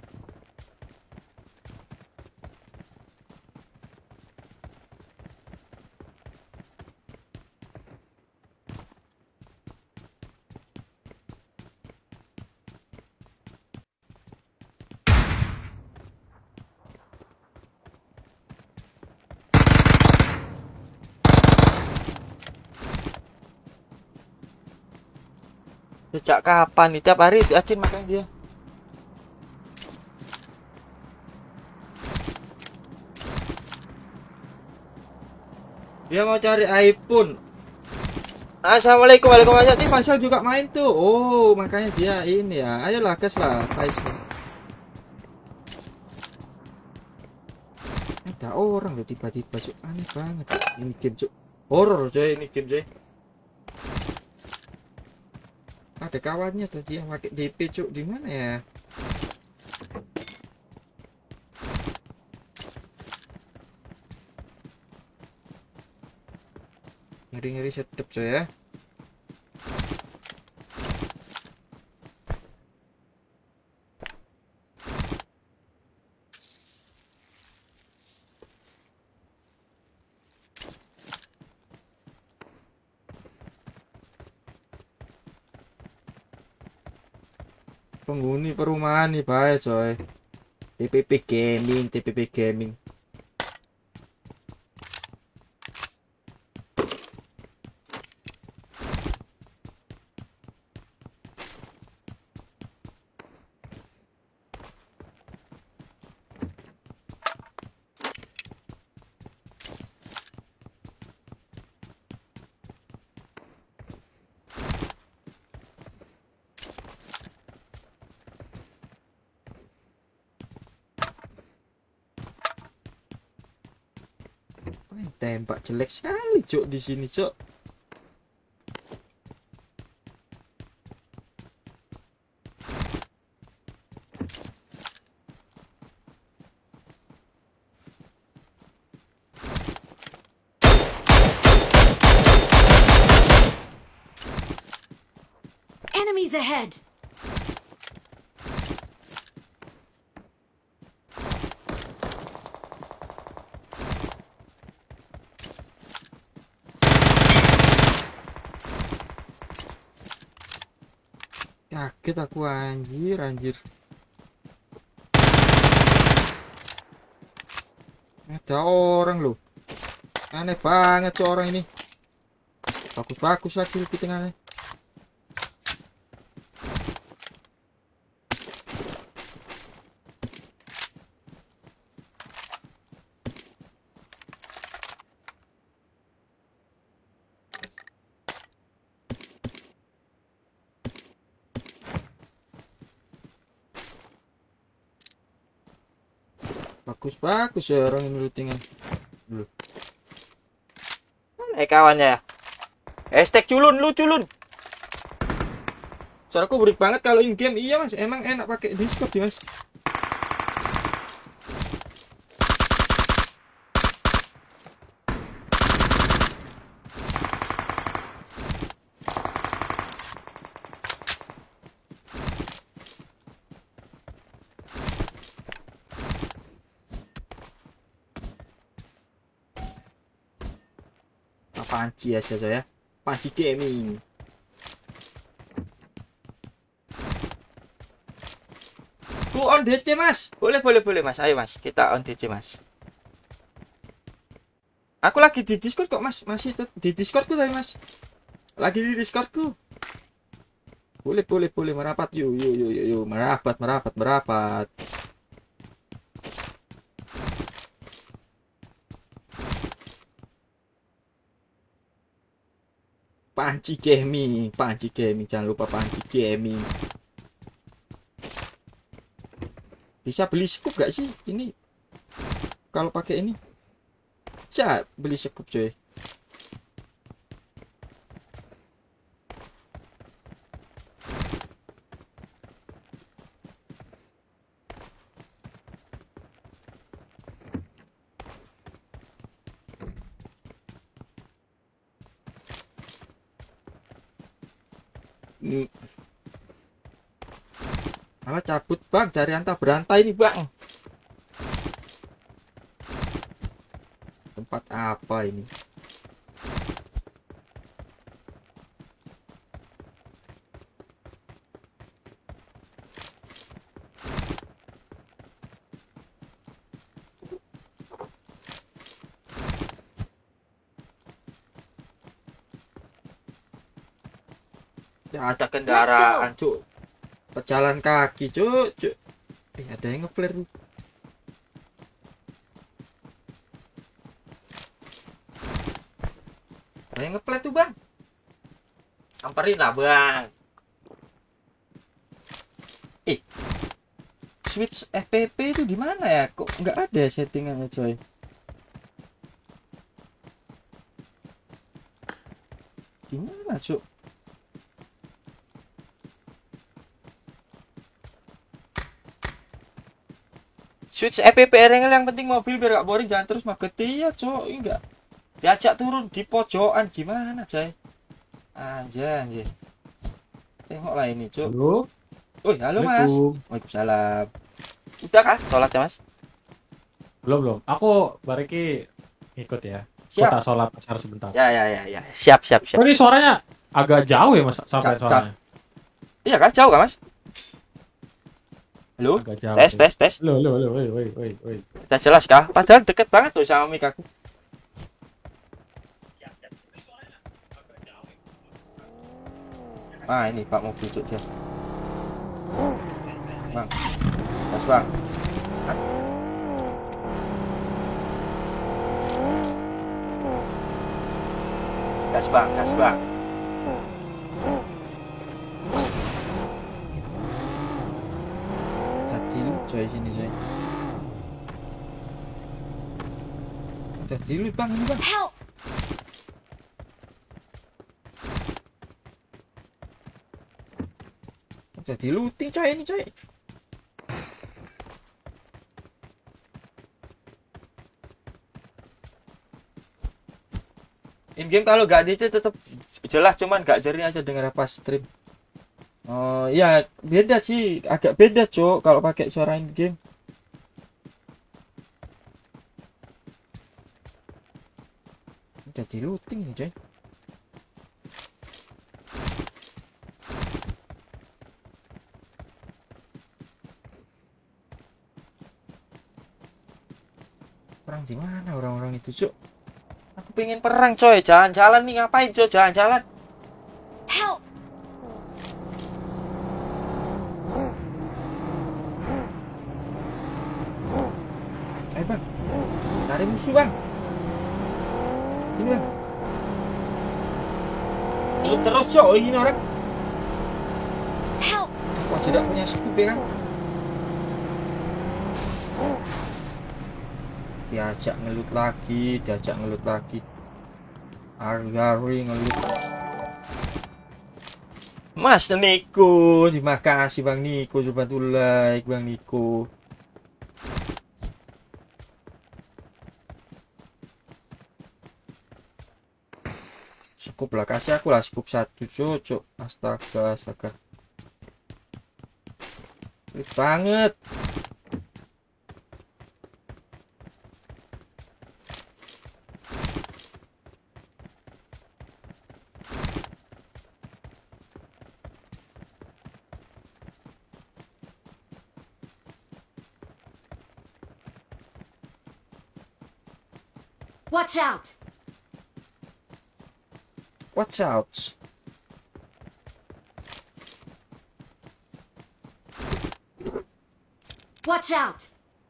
Sejak kapan nih? Tiap hari diacin makanya dia. Dia mau cari iPhone. Assalamualaikum, waalaikumsalam. Ini Faisal juga main tuh. Oh, makanya dia ini ya. Ayolah gas lah Faisal. Ada orang loh tiba-tiba cuk, aneh banget. Ini game cuk. Horor coy, ini game coy. Ada kawannya tadi yang pakai D P cuk, di mana ya? Ngeri-ngeri sedep coy ya. Penghuni perumahan nih baik coy. T P P Gaming, T P P Gaming. Tembak jelek sekali cuk di sini cuk. Enemies ahead! Kaget aku anjir, anjir. Ada orang loh. Aneh banget tuh orang ini. Bagus-bagus lagi di tengahnya. Bagus-bagus ya orang ini lootingan. Dulu. Mana kawannya ya? Hashtag culun lu culun. Suaraku berisik banget kalau in game. Iya mas, emang enak pakai Discord sih mas. Panci ya saja ya, Panci Gaming. Ku on D C mas, boleh boleh boleh mas, ayo mas, kita on D C mas. Aku lagi di Discord kok mas, masih di Discordku tapi mas, lagi di Discordku. Boleh boleh boleh merapat yuk yuk yuk yuk, yuk. merapat merapat merapat. Panci Gaming, Panci Gaming, jangan lupa Panci Gaming. Bisa beli scoop gak sih ini? Kalau pakai ini, bisa beli scoop coy. Hmm. Malah cabut bang dari antah berantai ini bang. Tempat apa ini? Ya ada kendaraan cuk, pejalan kaki cuk cuk. Eh ada yang ngeflare tuh. Ada yang ngeflare tuh bang. Samperin lah bang. Eh switch F P P itu di mana ya? Kok nggak ada settingannya coy? Di mana cuk? Switch F P P Rengel yang penting mobil biar gak boring, jangan terus mageti ya cok. Enggak diajak turun di pojokan gimana coy? Aja anjir. Tengoklah ini cok. Halo. Oi halo mas. Waalaikumsalam. Udah kah sholat ya mas? Belum belum. Aku bariki ikut ya. Siap. Kita sholat asar sebentar. Ya ya ya ya. Siap siap siap. Oh, ini suaranya agak jauh ya mas sampai Ca- suaranya. Iya kan jauh kan mas? Halo? Agak jauh. Tes tes tes. Lo lo lo woi woi woi woi. Udah jelas kah? Padahal deket banget tuh sama mic aku. Ah ini Pak mobil cuk dia. Bang. Gas bang. Hah? Gas bang, gas bang. Tadi lu coy sini coy. Tadi lu bang ini bang. Help! Jadi looting coy ini coy. In game kalau gak D C tetap jelas, cuman gak jernih aja denger pas stream. Oh iya beda sih, agak beda cok kalau pakai suara in game. Jadi looting nih coy. Perang di mana orang-orang itu cok? Aku pengen perang coy, jalan-jalan nih ngapain coy, jalan-jalan. Help! Ayo bang, cari musuh bang. Sini bang. Belum terus coy ini orang. Help! Wah tidak punya scoop ya kan? Diajak ngelut lagi, diajak ngelut lagi. Hari-hari ngelut. Mas Niko, terima kasih Bang Niko, coba tuh like Bang Niko. Cukup lah, kasih aku lah cukup satu cocok. Astaga, astaga. Sulit banget. Watch out! Watch out. Watch out!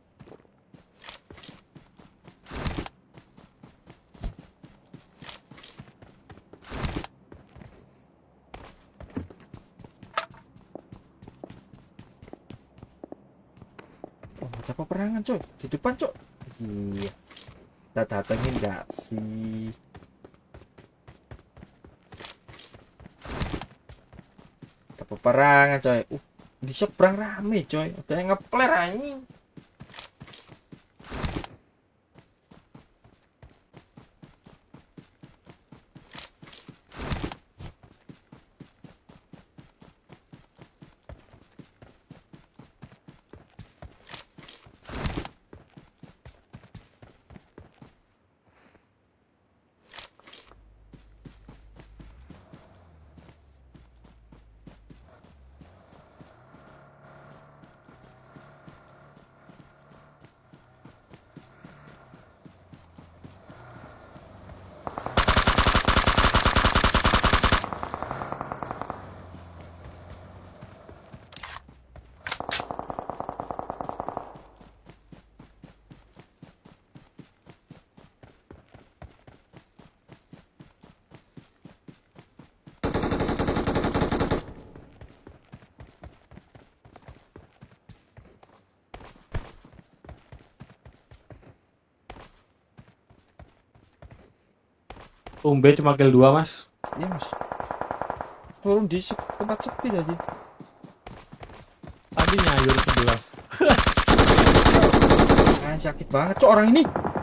Oh, ada peperangan coy di depan coy. Iya. Kita datengin nggak sih? Ada peperangan coy. Uh, di seberang rame coy. Ada yang nge-flare anjing. Tumben cuma kill dua, Mas. Iya mas. Turun di se- tempat sepi tadi. Tadi nyayur sebelas. Ah, sakit banget cok orang ini.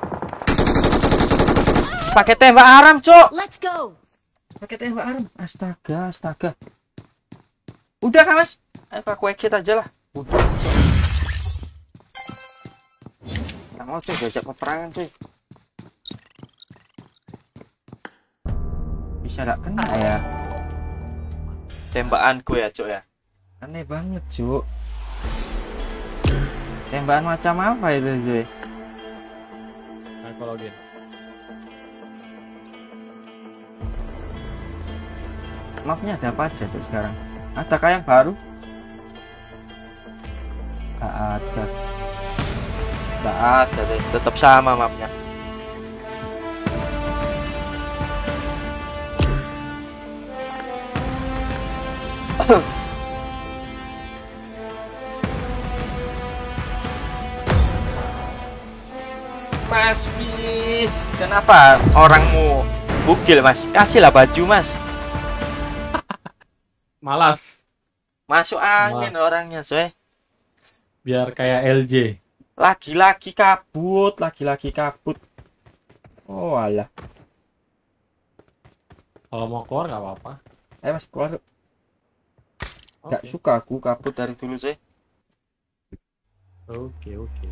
Pakai tembak aram cok. Let's go! Pakai tembak aram. Astaga, astaga. Udah kan mas? Aku exit aja lah. Udah. Nggak mau coy, diajak peperangan coy. Bisa gak kena ya tembakanku ya cok ya. Aneh banget cok. Tembakan macam apa itu cuy? Aku login. Mapnya ada apa aja cok sekarang? Adakah yang baru? Gak ada. Gak ada deh. Tetap sama mapnya. Mas bis, kenapa orangmu bugil mas? Kasihlah baju mas. Malas. Masuk angin orangnya coy. Biar kayak L J. Lagi-lagi kabut, lagi-lagi kabut. Oh alah. Kalau mau keluar nggak apa-apa. Ayo mas keluar. Gak Oke. suka aku kabut dari dulu coy. Oke, oke.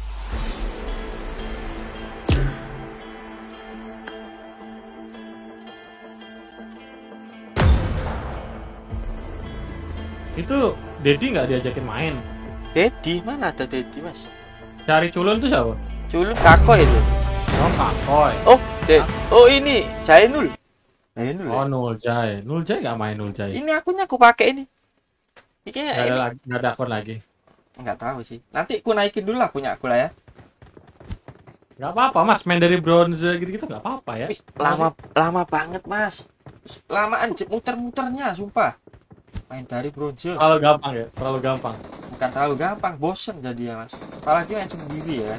Itu Dedi nggak diajakin main. Dedi, mana ada Dedi mas? Cari culun tuh siapa? Culun kako itu. Oh, Kakoy. Oh, De oh ini Jainul. Jainul. Oh, Ya? Nuljai. Nuljai nggak main Nuljai. Ini akunnya aku pakai ini. Ini Nggak ada ini. lagi, nggak ada akun lagi. Nggak tahu sih. Nanti aku naikin dulu lah punya aku lah ya. Nggak apa-apa, Mas. Main dari bronze gitu-gitu nggak apa-apa ya. Wih, lama lama banget mas. Lamaan jep muter-muternya, sumpah. Main dari bronze. Terlalu gampang ya, terlalu gampang. Bukan terlalu gampang, bosen jadi ya mas. Apalagi main sendiri ya.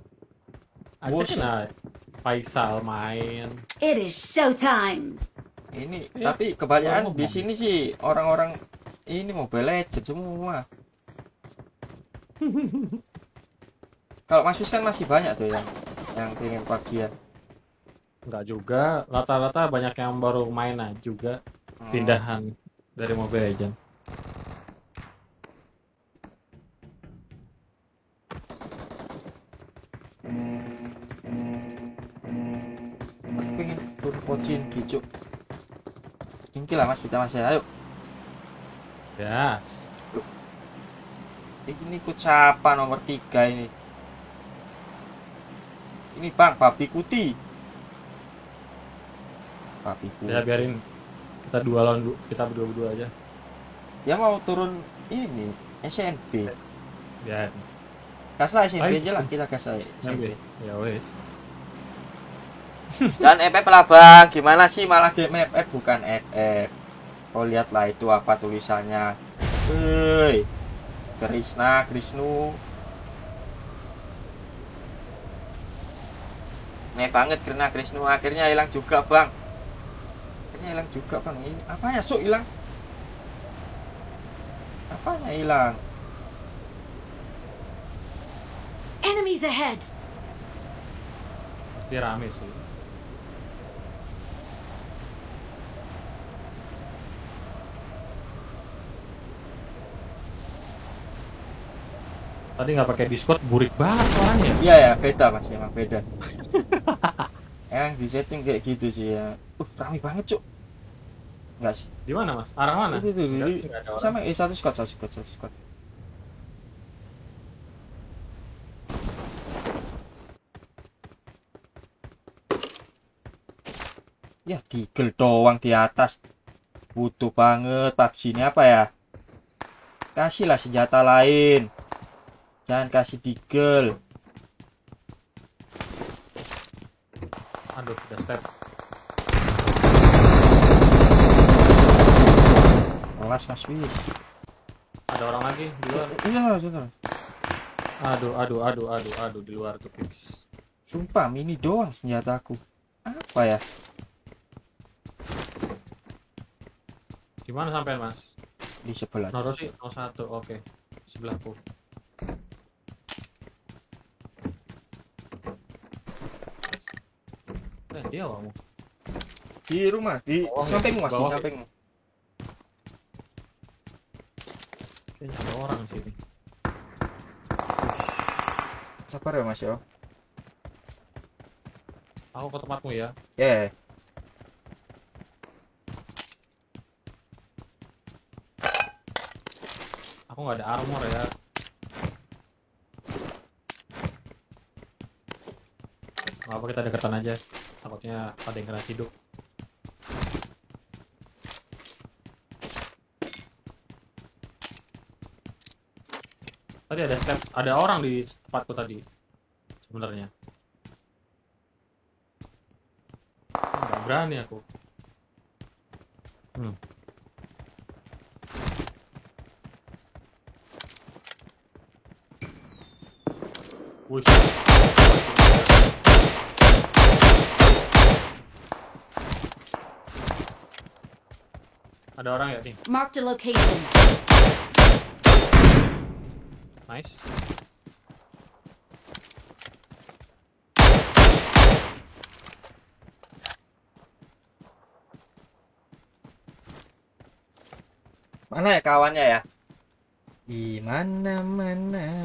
Ajakin Bosen. lah Faisal main. It is showtime! Ini Iya, tapi kebanyakan ngomong. di sini sih orang-orang ini Mobile Legends semua. Kalau Mas Fis kan masih banyak tuh yang yang pengen P U B G ya. Enggak juga, rata-rata banyak yang baru main aja juga Hmm. pindahan dari Mobile Legends. Aku pengen turun pocin gitu. Tinggi lah Mas kita masih ayo. Ya, Ini ikut siapa nomor tiga ini? Ini Bang, Babi Kuti. Babi Kuti. ya biarin kita dua lawan du- kita berdua berdua aja. Dia mau turun ini S M B. Ya, Gas lah S M B Baik. aja lah, kita gas aja S M B. ya wes. Dan F F lah Bang, gimana sih malah game F F bukan F F. Oh lihatlah itu apa tulisannya. Hei, Krishna, Krishnu. Nih banget karena Krishnu akhirnya hilang juga Bang. Akhirnya hilang juga Bang. Ini apanya sok hilang? Apanya hilang? Enemies ahead! Pasti rame sih. Tadi nggak pakai Discord, burik banget suaranya. Iya ya, beda Mas, emang beda. Yang di setting kayak gitu sih ya. Uh, ramai banget, Cuk. Enggak sih. Di mana mas? Arah mana? Itu tuh, Nggak- di- nggak ada orang. sama eh satu squad, satu squad, satu squad. Ya, digel doang di atas. Butuh banget P U B G ini apa ya? Kasihlah senjata lain. Jangan kasih digel. Aduh, udah step. Kelas Mas Wis. Ada orang lagi di luar. Iya, sudah. Aduh, aduh, aduh, aduh, aduh, di luar tuh. Sumpah mini doang senjataku. Apa ya? Gimana sampai mas? Di sebelah. Noro sih, nol satu, oke. Sebelahku. Eh, dia kamu. Di rumah, di Bawah ya? sampingmu Mas, di Bawah ya? sampingmu. Kayaknya ada orang di sini. Sabar ya Mas ya. Aku ke tempatmu ya. Ya. Aku nggak ada armor ya. Nggak apa kita deketan aja. Takutnya ada yang kena hidup. Tadi ada step, ada orang di tempatku tadi. Sebenarnya. Nggak berani aku. Hmm. Wih. Ada orang ya nih? Marked a location. Nice. Mana ya kawannya ya? Di mana-mana.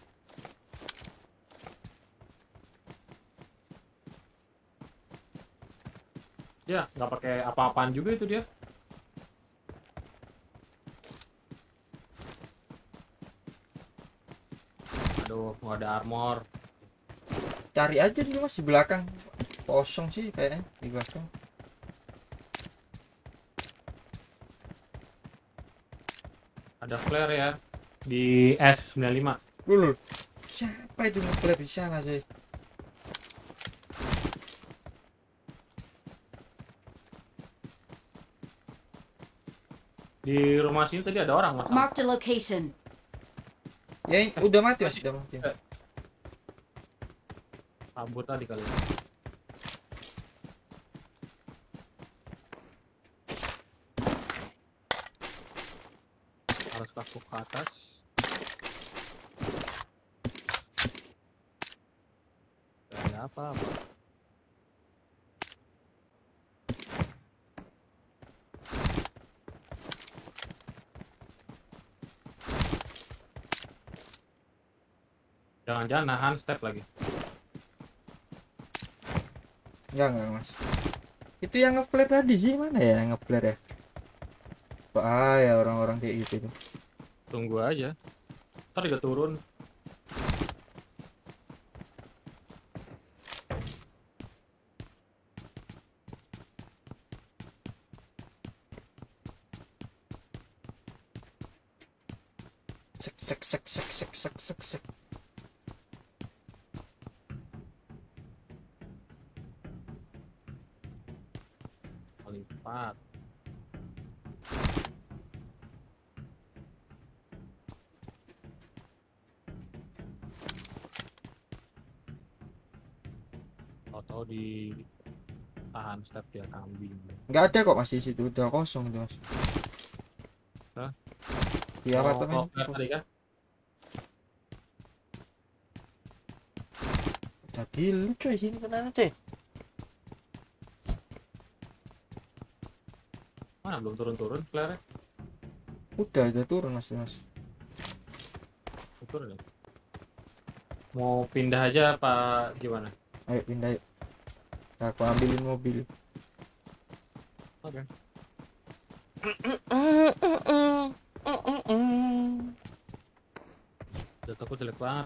Dia nggak pakai apa-apaan juga itu dia. Aduh, nggak ada armor. Cari aja nih Mas di belakang. Kosong sih kayaknya di belakang. Ada flare ya di S sembilan puluh lima. Dulu. Siapa itu ngeplay di sana sih? Di rumah sini tadi ada orang mas. Marked a location. Ya udah mati Mas, udah mati. Kabur tadi kali. Harus aku ke atas. Gak ada apa-apa. Jangan-jangan nahan step lagi. Enggak, enggak, Mas. Itu yang nge-flare tadi sih, mana ya yang nge-flare ya? Bahaya orang-orang kayak gitu tuh. Tunggu aja. Ntar juga turun. Sek sek sek sek sek sek sek sek. Lipat. Atau di tahan step dia kambing. Enggak ada kok masih situ, udah kosong itu, Mas. Hah? Iya, Mau apartemen. flare tadi kah? Udah gila coy, sini tenang coy. Mana belum turun-turun flare? Udah, udah turun Mas, Mas. Turun ya? Mau pindah aja apa gimana? Ayo pindah yuk. Aku ambilin mobil. Oke. Udah takut jelek banget.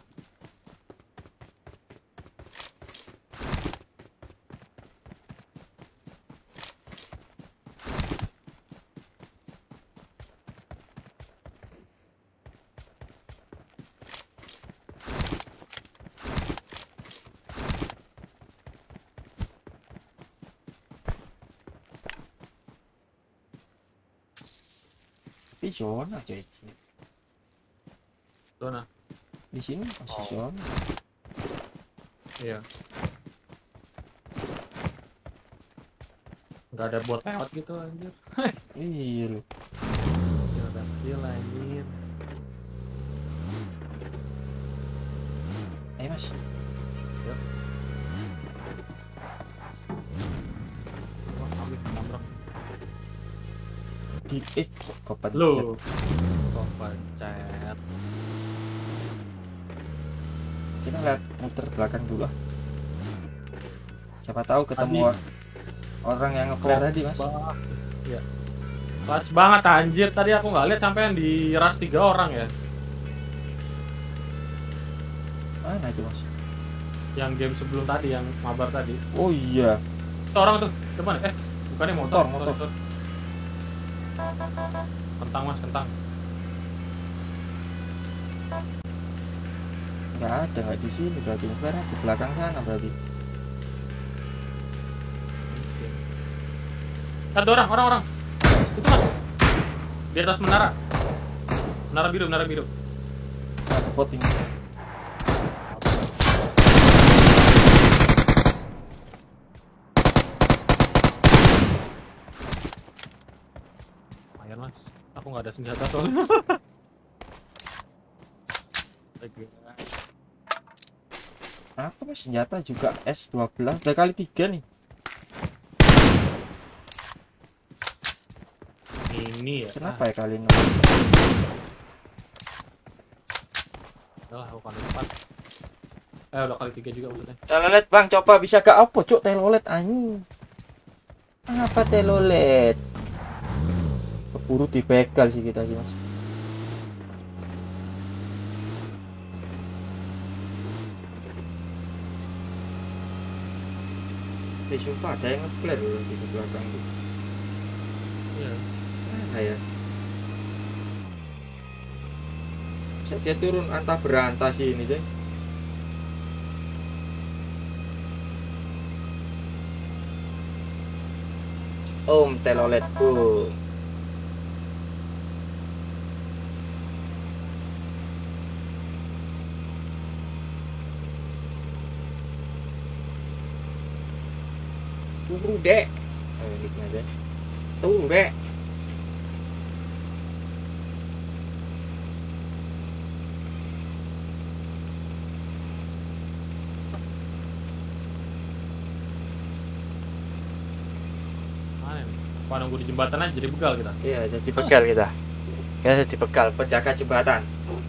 Di zona coy. Zona. Di sini masih Oh. zona. Iya. Nggak ada bot lewat gitu anjir. Iya lu. Gila kecil anjir. Ayo Mas. Wah, habis nabrak. Di eh kok kepencet. Lu. Kok pencet. Kita lihat muter belakang dulu ah. Siapa tahu ketemu Tadi- or- orang yang nge-flare tadi, Mas. Bah. Iya. Clutch banget anjir, tadi aku nggak lihat sampai yang di ras tiga orang ya. Mana itu, Mas? Yang game sebelum tadi, yang mabar tadi. Oh iya. Itu orang tuh, depan. Eh, bukannya motor, Motor, motor. Kentang Mas, kentang. Enggak ada, enggak di sini berarti. Nge-flare di belakang sana berarti. Ada orang, orang, orang. Itu Mas. Di atas menara. Menara biru, menara biru. Ada bot ini. Lumayan Mas, aku nggak ada senjata soalnya. Apa Mas, senjata juga S dua belas udah kali tiga nih. Ini ya. Kenapa ya kali ini? Udah lah, aku kali empat. Eh, udah kali tiga juga maksudnya. Telolet Bang, coba bisa gak apa cuk telolet anjing. Apa telolet? Keburu dibegal sih kita sih Mas. Eh, sumpah ada yang nge-flare loh di belakang tuh. Iya. Mana ya? Bisa dia turun antah berantah sih ini sih. Om teloletku. Tunggu dek. Oh, gitu aja. Tunggu dek. Wah, nunggu di jembatan aja jadi begal kita. Iya, jadi begal kita. Kita jadi begal penjaga jembatan.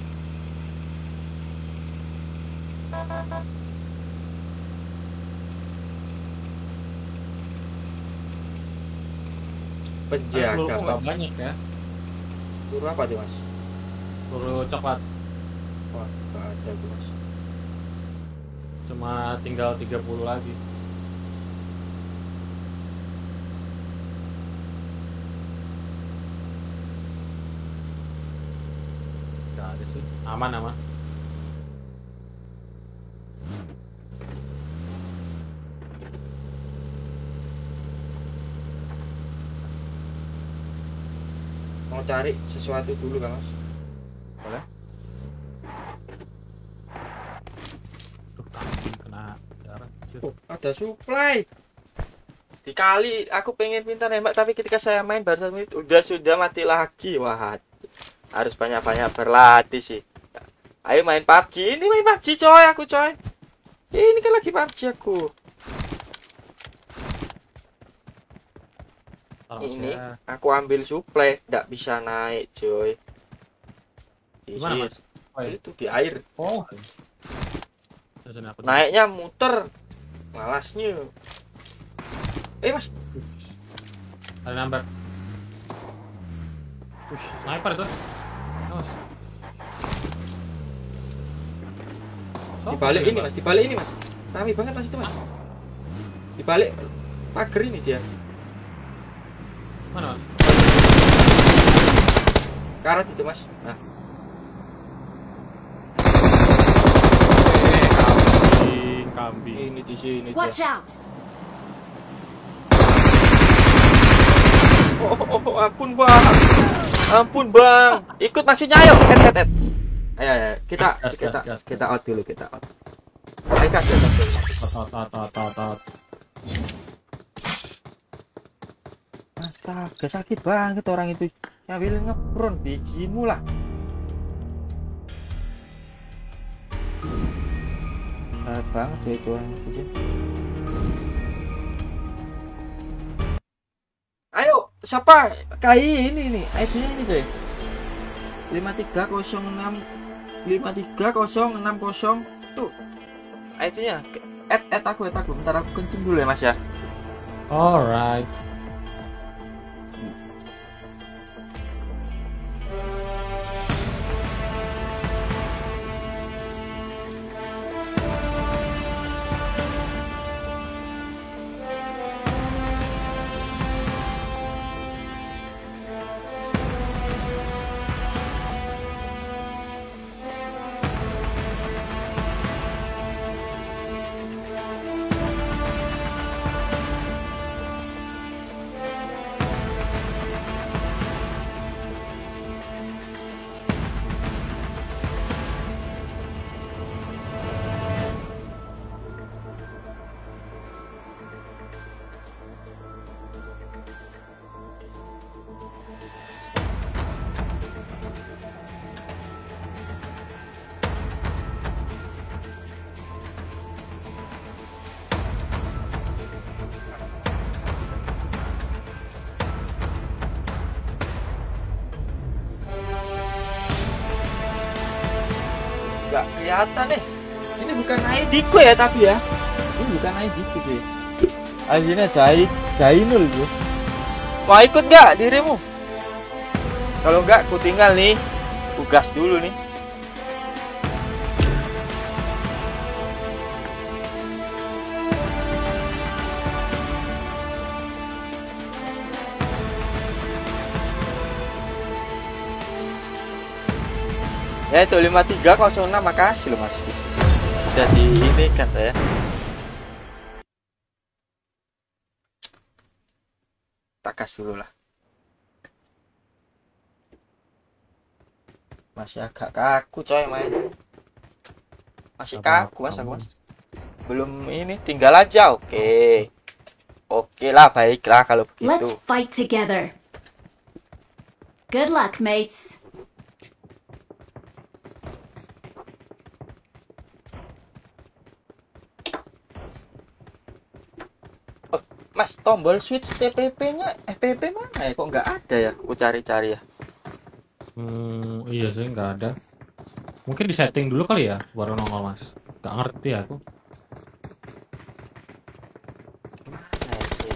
Penjaga Peluru apa? nggak banyak ya. Peluru apa tuh mas? Peluru coklat. Wah, nggak ada tuh mas. Cuma tinggal tiga puluh lagi. Gak ada sih. Aman, aman. Mau cari sesuatu dulu kan mas? Boleh? Tuh, kambing kena darah. Shit. Oh, ada supply. Dikali aku pengen pintar nembak tapi ketika saya main baru satu menit udah sudah mati lagi. Wah, harus banyak-banyak berlatih sih. Ayo main P U B G. Ini main P U B G coy aku coy. Ini kan lagi P U B G aku. Salam Ini saya. aku ambil supply, tidak bisa naik coy. Di Gimana, situ. Mas? Oh, iya. Itu di air. Oh. Terus ini aku Naiknya muter. Malasnya. Eh mas, ada number. Wih, sniper itu. Awas. Oh, di balik sniper. ini mas, di balik ini mas. Rame banget mas itu mas. Di balik pagar ini dia. Mana, Mas? Karat itu mas. Nah, Kambing, kambing. ini di sini dia. Watch out! Oh, oh, oh, ampun bang, ampun bang. Ikut maksudnya ayo, et, et, et. Ayo, ayo, kita, Gas, gas, kita, gas. kita out dulu, kita out. Ayo kasih, kasih. Tot, tot, tot, tot, tot. Astaga, sakit banget orang itu. Sambil ngepron bijimu lah. Sakit banget ya itu orang itu sih. Ayo, siapa? Kai ini nih, I D-nya ini coy. lima tiga nol enam lima tiga nol enam nol tuh. I D-nya. Add, add aku, add aku. Bentar aku kencing dulu ya Mas ya. Alright. Nggak kelihatan nih. Ini bukan I D-ku ya tapi ya. Ini bukan I D-ku deh. Akhirnya Jai Jainul tuh. Mau ikut nggak dirimu? Kalau nggak, ku tinggal nih. Ku gas dulu nih. Ya itu lima tiga nol enam, makasih loh Mas. Sudah di ini kan saya. Takas dulu lah. Masih agak kaku coy main. Masih kaku Mas aku Mas. Belum ini, tinggal aja. Oke. Oke lah, baiklah kalau Let's begitu. fight together. Good luck, mates. Mas, tombol switch T P P-nya F P P mana ya? Kok nggak ada ya? Aku cari-cari ya. Hmm, iya sih nggak ada. Mungkin di setting dulu kali ya, baru nongol mas. Nggak ngerti aku. Gimana ya sih?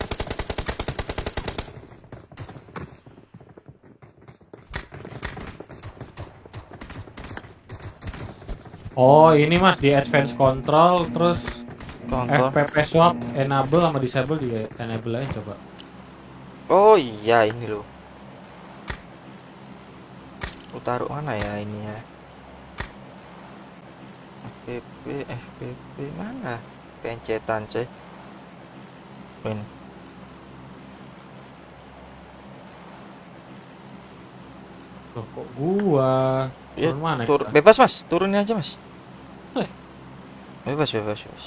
Oh ini mas di advance control terus Kontrol. F P P swap enable sama disable juga enable aja coba. Oh iya ini loh. Aku taruh mana ya ini ya? F P P, F P P mana? Pencetan coy. Win. Loh kok gua? Ya, Turun mana? tur kita? bebas mas, turunin aja mas. Eh. Bebas, bebas, bebas.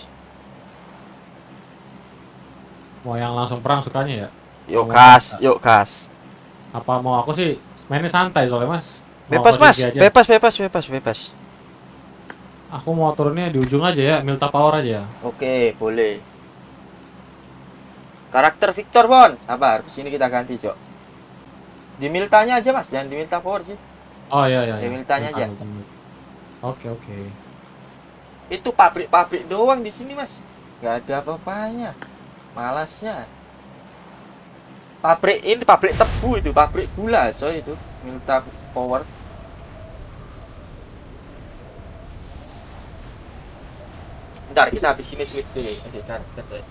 Mau yang langsung perang sukanya ya? Yuk Mau kas, kita? yuk kas. Apa mau aku sih mainnya santai soalnya mas. Mau Bebas mas, posisi aja. bebas, bebas, bebas, bebas. Aku mau turunnya di ujung aja ya, Milta Power aja. Oke, boleh. Karakter Victor Bon, sabar. Sini kita ganti cok. Di Miltanya aja mas, jangan di Milta Power sih. Oh iya iya. Di iya. Miltanya aja. Milta, Milta. Oke oke. Itu pabrik-pabrik doang di sini mas, nggak ada apa-apanya. Malasnya. Pabrik ini pabrik tebu itu, pabrik gula so itu Milta Power. Ntar kita habis ini switch dulu ya, karakter saya.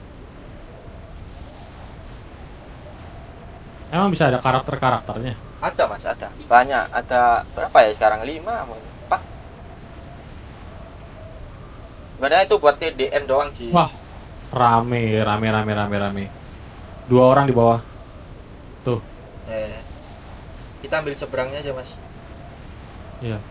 Emang bisa ada karakter-karakternya? Ada mas, ada banyak, ada berapa ya sekarang, lima empat. Sebenarnya itu buat T D M doang sih. Wah, rame, rame, rame, rame, rame. Dua orang di bawah. Tuh, Eh, kita ambil seberangnya aja mas. iya.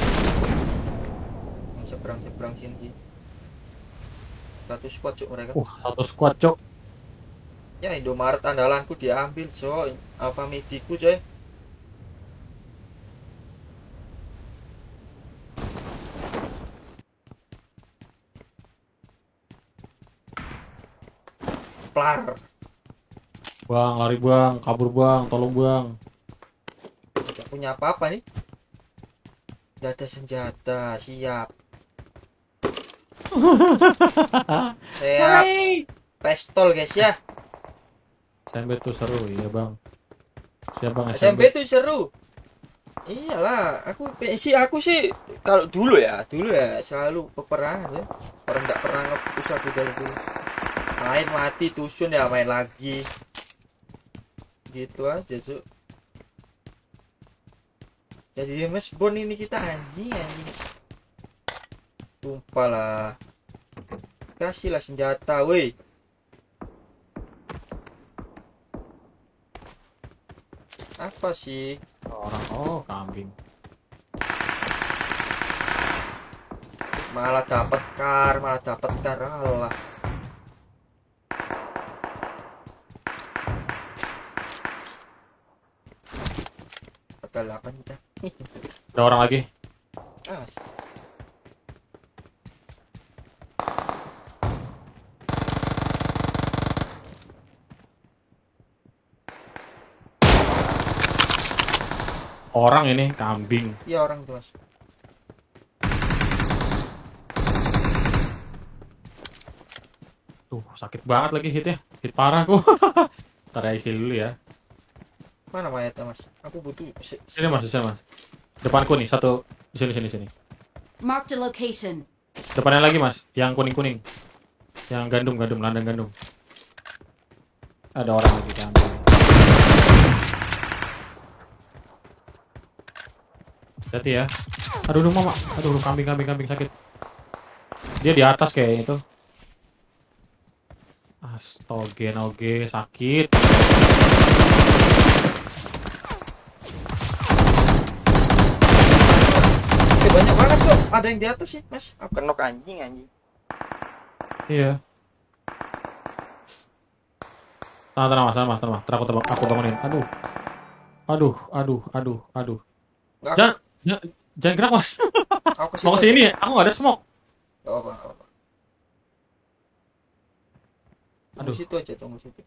Seberang seberang sini. Satu squad cuk mereka. Uh, satu squad, Cok. Ya Indomaret andalanku diambil coy. Apa midiku coy. Plar. Bang, lari bang, kabur bang, tolong bang. Tidak punya apa-apa nih. Tidak ada senjata, siap. Siap. Pistol guys ya. S M B tuh seru, iya bang. Siap bang, S M B tuh seru. Iyalah, aku sih aku sih kalau dulu ya, dulu ya selalu peperangan ya. Orang nggak pernah ngepus aku dari dulu. Main mati tusun ya main lagi. Gitu aja, Cuk. Jadi Mas Bon ini kita anjing anjing. Sumpah lah. Kasihlah senjata, woi. Apa sih? Orang, oh kambing. Malah dapat kar, malah dapat kar, Allah. Ada delapan kita. Ada orang lagi. Ah, Orang ini kambing. iya orang itu mas. Tuh, sakit banget lagi hitnya. Hit parah aku. Ntar ya isi dulu ya. Mana mayatnya mas? Aku butuh. se- Sini mas, sini mas. Depanku nih, satu. Di sini, sini, sini. Marked a location. Depannya lagi mas, yang kuning-kuning. Yang gandum-gandum, landang gandum. Ada orang lagi kambing. Hati ya. Aduh, aduh mama. Aduh, aduh, kambing, kambing, kambing sakit. Dia di atas kayak itu. Astoge, noge, sakit. Eh, banyak banget kok. Ada yang di atas sih mas. Aku kenok anjing anjing. Iya. Tenang, tenang mas, tenang mas, tenang mas. Ntar aku, tebak- aku bangunin. Aduh. Aduh, aduh, aduh, aduh. Nggak, Jangan, jangan, jangan gerak mas. aku Mau ke sini, aku nggak ada smoke. Gak apa, gak apa. Tunggu Aduh. situ aja, tunggu situ.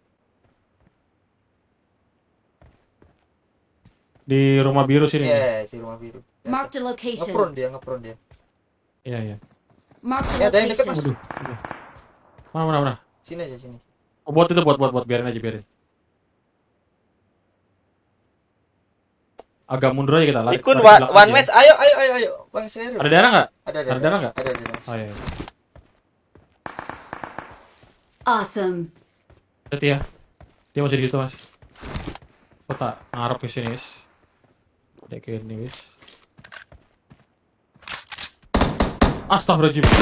Di rumah biru sini. Iya, si rumah biru. Marked a location. Ngepron dia, ngepron dia. Iya, iya. Marked Eh, a ada yang deket, location. Mas. Aduh. aduh. Mana, mana, mana? Sini aja, sini. Oh, buat itu, buat, buat, buat. Biarin aja, biarin. Agak mundur aja kita. Lari, Ikut lari one, belakang one aja. match. Ayo, ayo, ayo, ayo. Bang Serul. Ada darah nggak? Ada, ada. Ada darah nggak? Ada, ada. Oh, iya. iya. Awesome. Hati ya. Dia masih di situ, Mas. Kok tak ngarep ke sini, Wis. Kayak gini, Wis. Astagfirullahaladzim.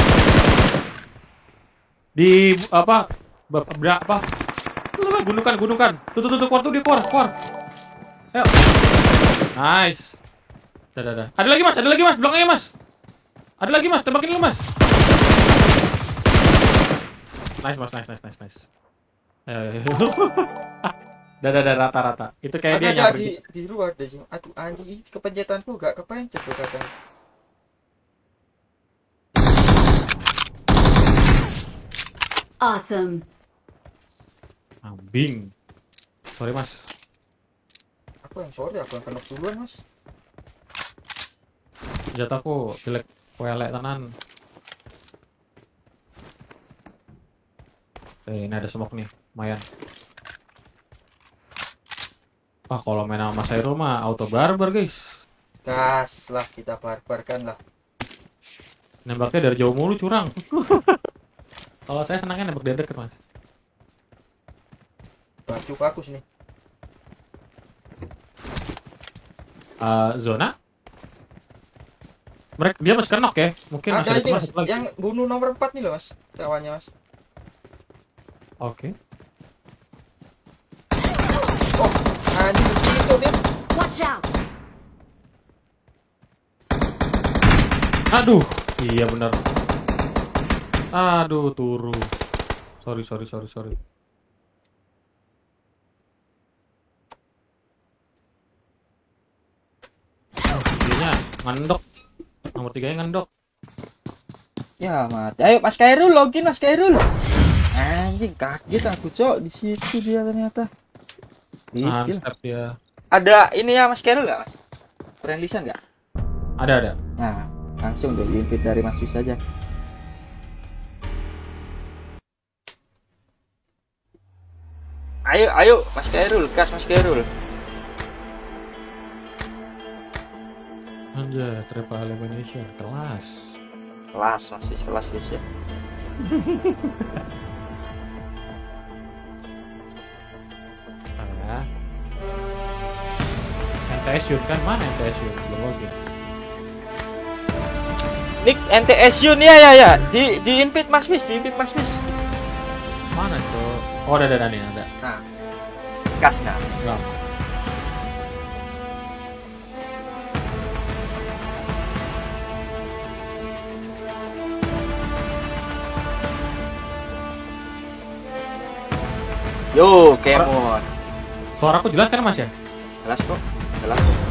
Di apa? Berapa? Gunungkan, gunungkan. Tuh, tuh, tuh, tuh, keluar tuh, dia keluar, keluar. Ayo. Nice. Dah, dah, dah. Ada lagi, Mas. Ada lagi, Mas. Belakangnya, Mas. Ada lagi, Mas. Tembakin dulu, Mas. Nice, Mas. Nice, nice, nice, nice. Ayo, ayo, ayo. Dah, dah, dah, rata-rata. Itu kayak Ada, dia ada nyamper di, gitu. di luar deh sih. Aduh, anjing, ini kepencetanku gak kepencet tuh kadang. Awesome. Ambing. Sorry, Mas. Aku yang sorry, aku yang kena duluan, Mas. Jatuhku jelek welek tenan. Eh, ini ada smoke nih, lumayan. Wah, kalau main sama Sairul mah auto barbar, guys. Gas lah, kita barbarkan lah. Nembaknya dari jauh mulu curang. Kalau saya senangnya nembak dari deket, Mas. Baju bagus nih. Uh, zona? Mereka dia masih kenok ya? Mungkin masih Ada ada ini, teman Mas. satu lagi. Yang bunuh nomor empat nih loh, Mas. Kawannya, Mas. Oke. Oh, anjing begini tuh dia. Watch out. Aduh, iya benar. Aduh, turu. Sorry, sorry, sorry, sorry. Dia ngendok. Nomor tiganya ngendok. Ya, mati. Ayo, Mas Kairul, login, Mas Kairul. Anjing, kaget aku, Cok. Di situ dia ternyata. Gokil. Mantap dia. Ada ini ya, Mas Kairul nggak, Mas? Friendlisan nggak? Ada, ada. Nah, langsung tuh invite dari Mas Wis aja. Ayo, ayo, Mas Kairul, gas Mas Kairul. Anjay, triple elimination, kelas. Kelas, Mas Wis, kelas guys ya. Ada. N T S Yun kan, mana N T S Yun? Belum login. Nick N T S Yun ya ya ya. Di di invite Mas Wis, di invite Mas Wis. Mana tuh? Oh, ada, ada, ada nih, ada. Nah. Gas nah. Enggak. Yo, Kemon. Suaraku jelas kan, Mas ya? Jelas kok. Jelas kok.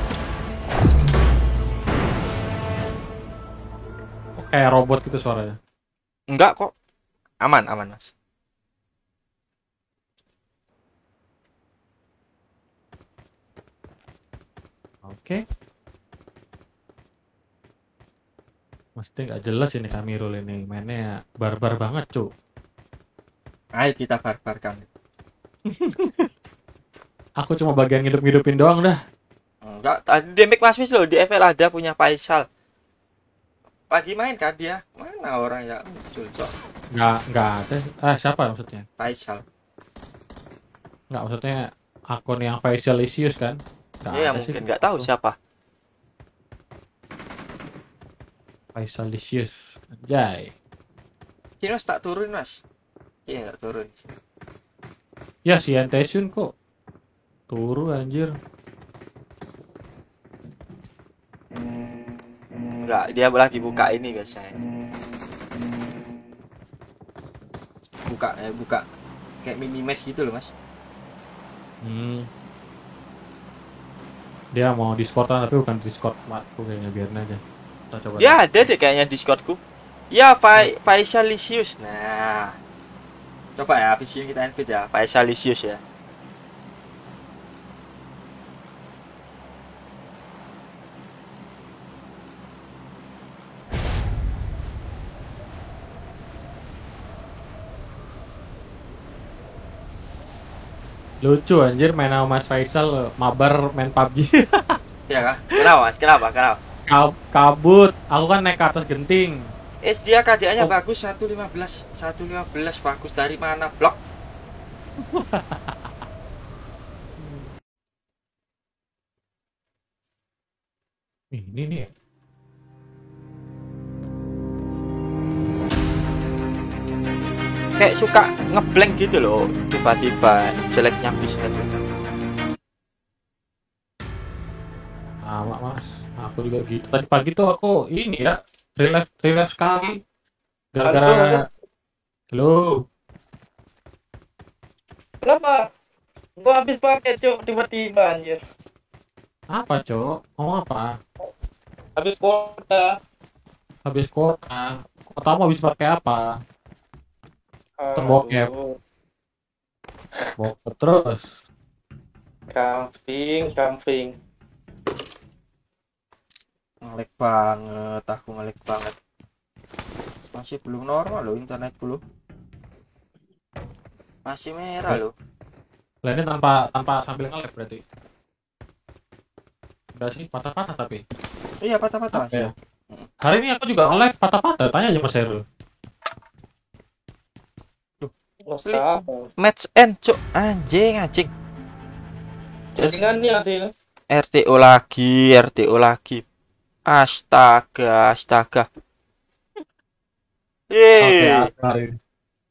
Oh, kayak robot gitu suaranya. Enggak kok. Aman, aman, Mas. Oke. Mesti nggak jelas ini Kamirul ini. Mainnya barbar banget, cu. Ayo kita barbarkan. Aku cuma bagian ngidup-ngidupin doang dah. Enggak, tadi Demik Mas Wis loh, di F L ada punya Faisal. Lagi main kan dia? Mana orang yang muncul, Cok? Nggak, nggak ada. Ah, siapa maksudnya? Faisal. Nggak, maksudnya akun yang Faisalisius kan? Nggak Iya, ada sih. mungkin nggak tahu siapa. Faisalisius. Anjay. Sini Mas, tak turun, Mas. Iya, nggak turun. Ya, si Antesun kok turu anjir. Enggak, dia lagi buka ini biasanya. Buka, eh, buka kayak mini mes gitu loh, Mas. Hmm. Dia mau Discord tapi bukan Discord matku kayaknya, biarin aja. Kita coba. Ya, ada deh kayaknya Discordku. Ya, Fa Faisalisius. Nah, Coba ya, habis ini kita invite ya, Pak Esalisius ya. Lucu anjir main sama Mas Faisal mabar main P U B G. Iya kah? Kenapa mas? Kenapa? Kenapa? Kab- kabut, aku kan naik ke atas genting. Eh dia K D A-nya Oh. bagus seratus lima belas. seratus lima belas bagus dari mana? Blok. Ini nih. Kayak suka ngeblank gitu loh. Tiba-tiba jeleknya bisnet. Sama mas, aku juga gitu. Tadi pagi tuh aku ini ya, relax relax sekali. Gara-gara. Halo. Kenapa? Gua habis pakai cuk tiba-tiba anjir. Apa cok? Mau apa? Habis kuota. Habis kota. Kota mau habis pakai apa? Terbokep. Aduh, Bokep terus. Camping, camping. Ngelek banget, aku ngelek banget. Masih belum normal loh internet dulu. Masih merah loh. Lah ini tanpa tanpa sambil nge-lag berarti. Udah sih patah-patah tapi. Iya patah-patah mas. Ya. Hari ini aku juga nge-live patah-patah. Tanya aja Mas Heru. Nggak usah. Match end cuk, anjing anjing. Jaringan nih hasil. R T O lagi, R T O lagi. Astaga, astaga. Oke, Yeay. hari ini.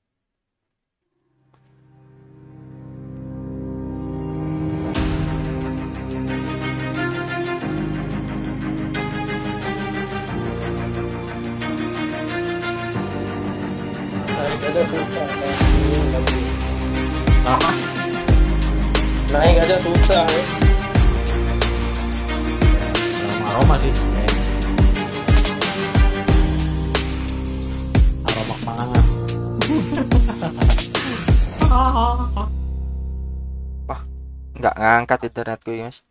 Naik aja susah. Sama. Naik aja susah. Ya. Aroma sih. Aroma pangan. Nggak ngangkat internetku ya mas.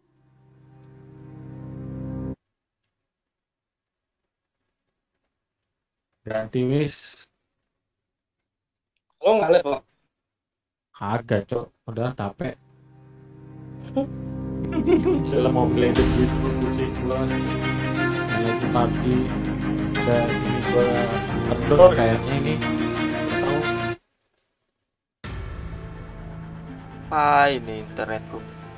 Ganti wis. Lo nggak live Pak? Kagak, Cok. Udah capek. Dalam mau blended gitu, pusing gua. Lagi pagi. Dan ini gua kendor kayaknya ini. Nggak tahu. Ah ini internetku.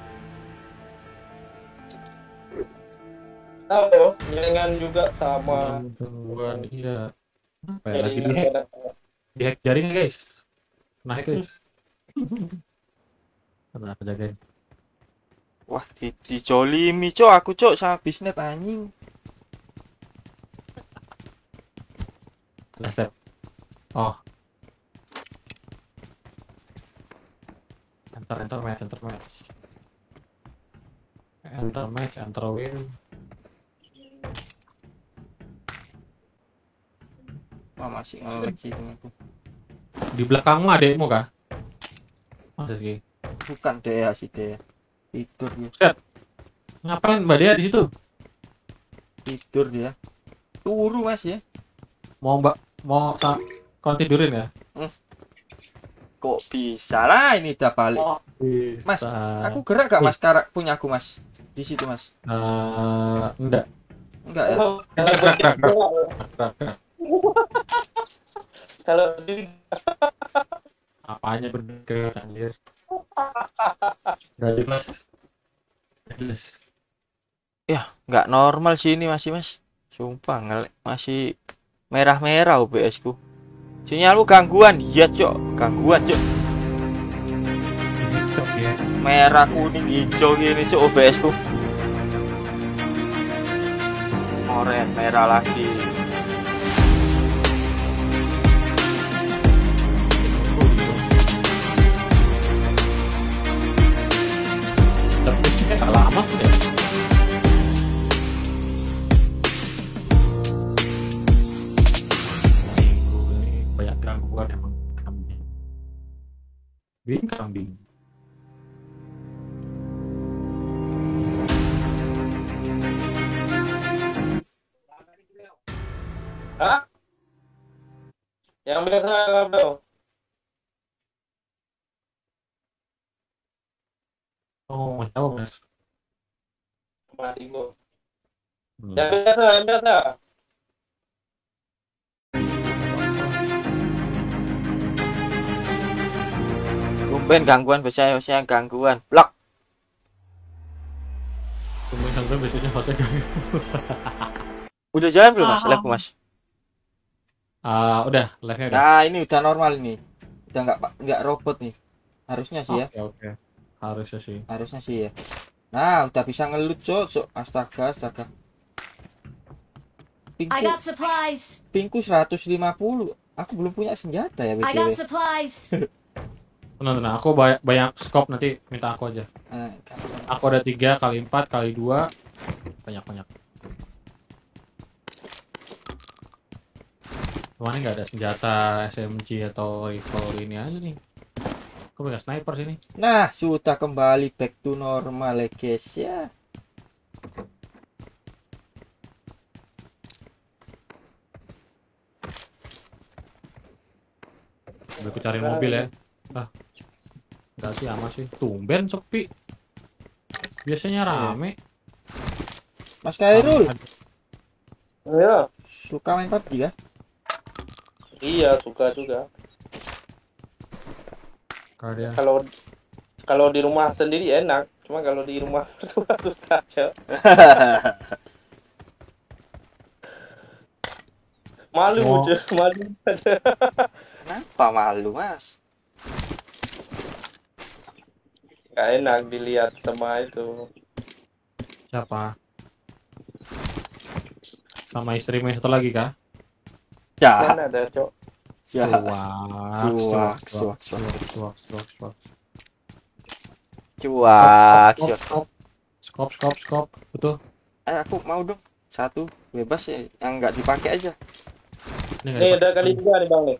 Tahu ya, jaringan juga sama. Gangguan, iya. Apa ya, lagi Jaringan dihack. internet. Dihack jaringan, guys. Kena hack, guys. Kenapa jagain? Wah di dicolimi cok aku cok sama bisnet anjing. Last step. Oh. Enter, enter match, enter match. Enter match, enter win. Wah masih ngelek sih ini aku. Di belakangmu adekmu kah? Masa sih? Bukan Dea sih Dea. Tidur dia. Set. Ngapain Mbak Dea di situ? Tidur dia. Turu mas ya. Mau Mbak mau sa kau tidurin ya? Kok bisa lah ini udah balik. Oh, bisa. Mas, aku gerak gak mas karak punya aku mas di situ mas? Eh, enggak. Enggak ya. Oh, Gerak, gerak, gerak, gerak. Gerak, gerak. Kalau di Apanya bergerak anjir? Gak jelas. Gak jelas. Ya nggak normal sih ini masih mas. Sumpah ngelek masih merah-merah O B S ku. Sinyalmu gangguan, iya cok, gangguan cok. Cok ya. Merah kuning hijau gini cok O B S ku. Oren merah lagi. Tapi musiknya gak lama tuh ya. Minggu ini banyak gangguan emang kami. Bing kambing. Hah? Yang biasa kabel. Oh, Mas tahu Mas. Mati gua. Hmm. Yang biasa, yang biasa. Tumben gangguan biasanya biasanya gangguan. Blok. Tumben sampai biasanya hostnya gak. Udah jalan belum Mas? Ah. Live Mas. Ah, udah, live-nya udah. Nah, ini udah normal ini. Udah nggak nggak robot nih. Harusnya sih ya. Oke, oke. Harusnya sih. Harusnya sih ya. Nah, udah bisa ngelut, Cok. Cok. Astaga, astaga. I Pingku, got supplies. pingku seratus lima puluh. Aku belum punya senjata ya, I got B T W. supplies. Tenang, tenang. Aku banyak, banyak scope, nanti minta aku aja. Nah, Aku ada tiga kali empat kali dua. Banyak banyak. Cuman nggak ada senjata S M G atau rifle ini aja nih. Aku punya sniper sini. Nah, sudah kembali back to normal ya, guys ya. Udah aku cari mobil ya. Ah, nggak sih aman sih. Tumben sepi. Biasanya rame. Mas Khairul, Iya. suka main P U B G ya? Iya, suka juga. Kalau dia Kalau kalau di rumah sendiri enak, cuma kalau di rumah mertua susah aja. Malu, Oh. cuy, malu. Kenapa malu, Mas? Gak enak dilihat sama itu. siapa? Sama istrimu yang satu lagi kah? Ya, Kan ada, Cok. ya. Cuak, Cuak, cuak, cuak, cuak, cuak, cuak, cuak. Cuak, Skop, cuak. skop, skop, skop, skop. Betul. Eh, aku mau dong satu bebas ya, yang nggak dipakai aja. Ini nggak Nih, dipakai. udah kali dua nih, Bang nih.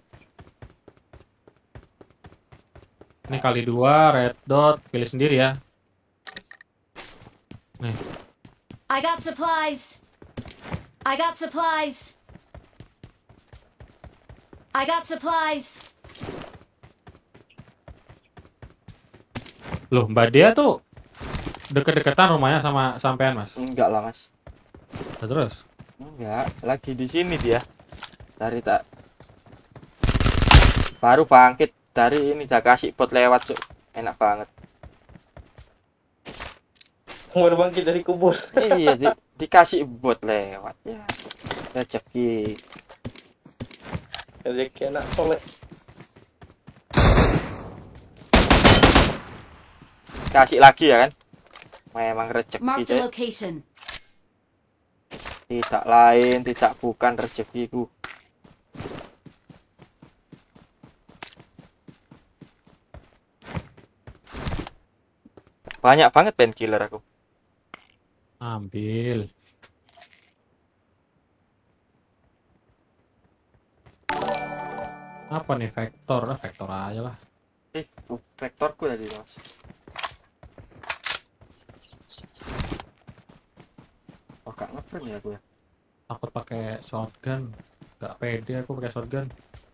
Ini kali dua, red dot, pilih sendiri ya. Nih, I got supplies. I got supplies. I got supplies. loh Mbak Dia tuh deket-deketan rumahnya sama sampean Mas. Enggak lah, Mas. Nah, terus? Enggak, lagi di sini dia. Dari tak baru bangkit dari ini, udah kasih bot lewat, Cuk. Enak banget. Baru bangkit dari kubur. Iya, di, dikasih bot lewat ya. Rezeki. Rezeki anak soleh. Kasih lagi ya kan? Memang rezeki, Marked a Cuk. location. Tidak lain, tidak bukan rezekiku. Banyak banget painkiller aku. Ambil. Apa nih vektor? Ah, vektor aja lah. Eh, vektorku tadi, Mas. Oh, gak ngeframe ya aku ya. Takut pakai shotgun. Gak pede aku pakai shotgun.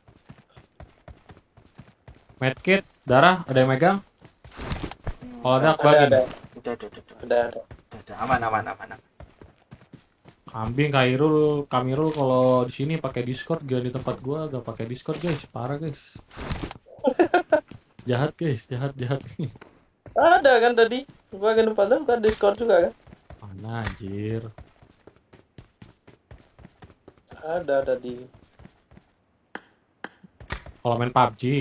Medkit, darah, ada yang megang? Kalau ada aku Ada, bagiin. ada, Udah, udah, udah, udah, ada, ada. udah, udah. Aman, aman, aman, aman. Kambing Kairul, Kamirul kalau di sini pakai Discord, gak di tempat gua gak pakai Discord guys, parah guys. Jahat guys, jahat jahat. Ada kan tadi? Gua kan lupa tuh, kan Discord juga kan? Mana anjir? Ada tadi. Kalau main P U B G,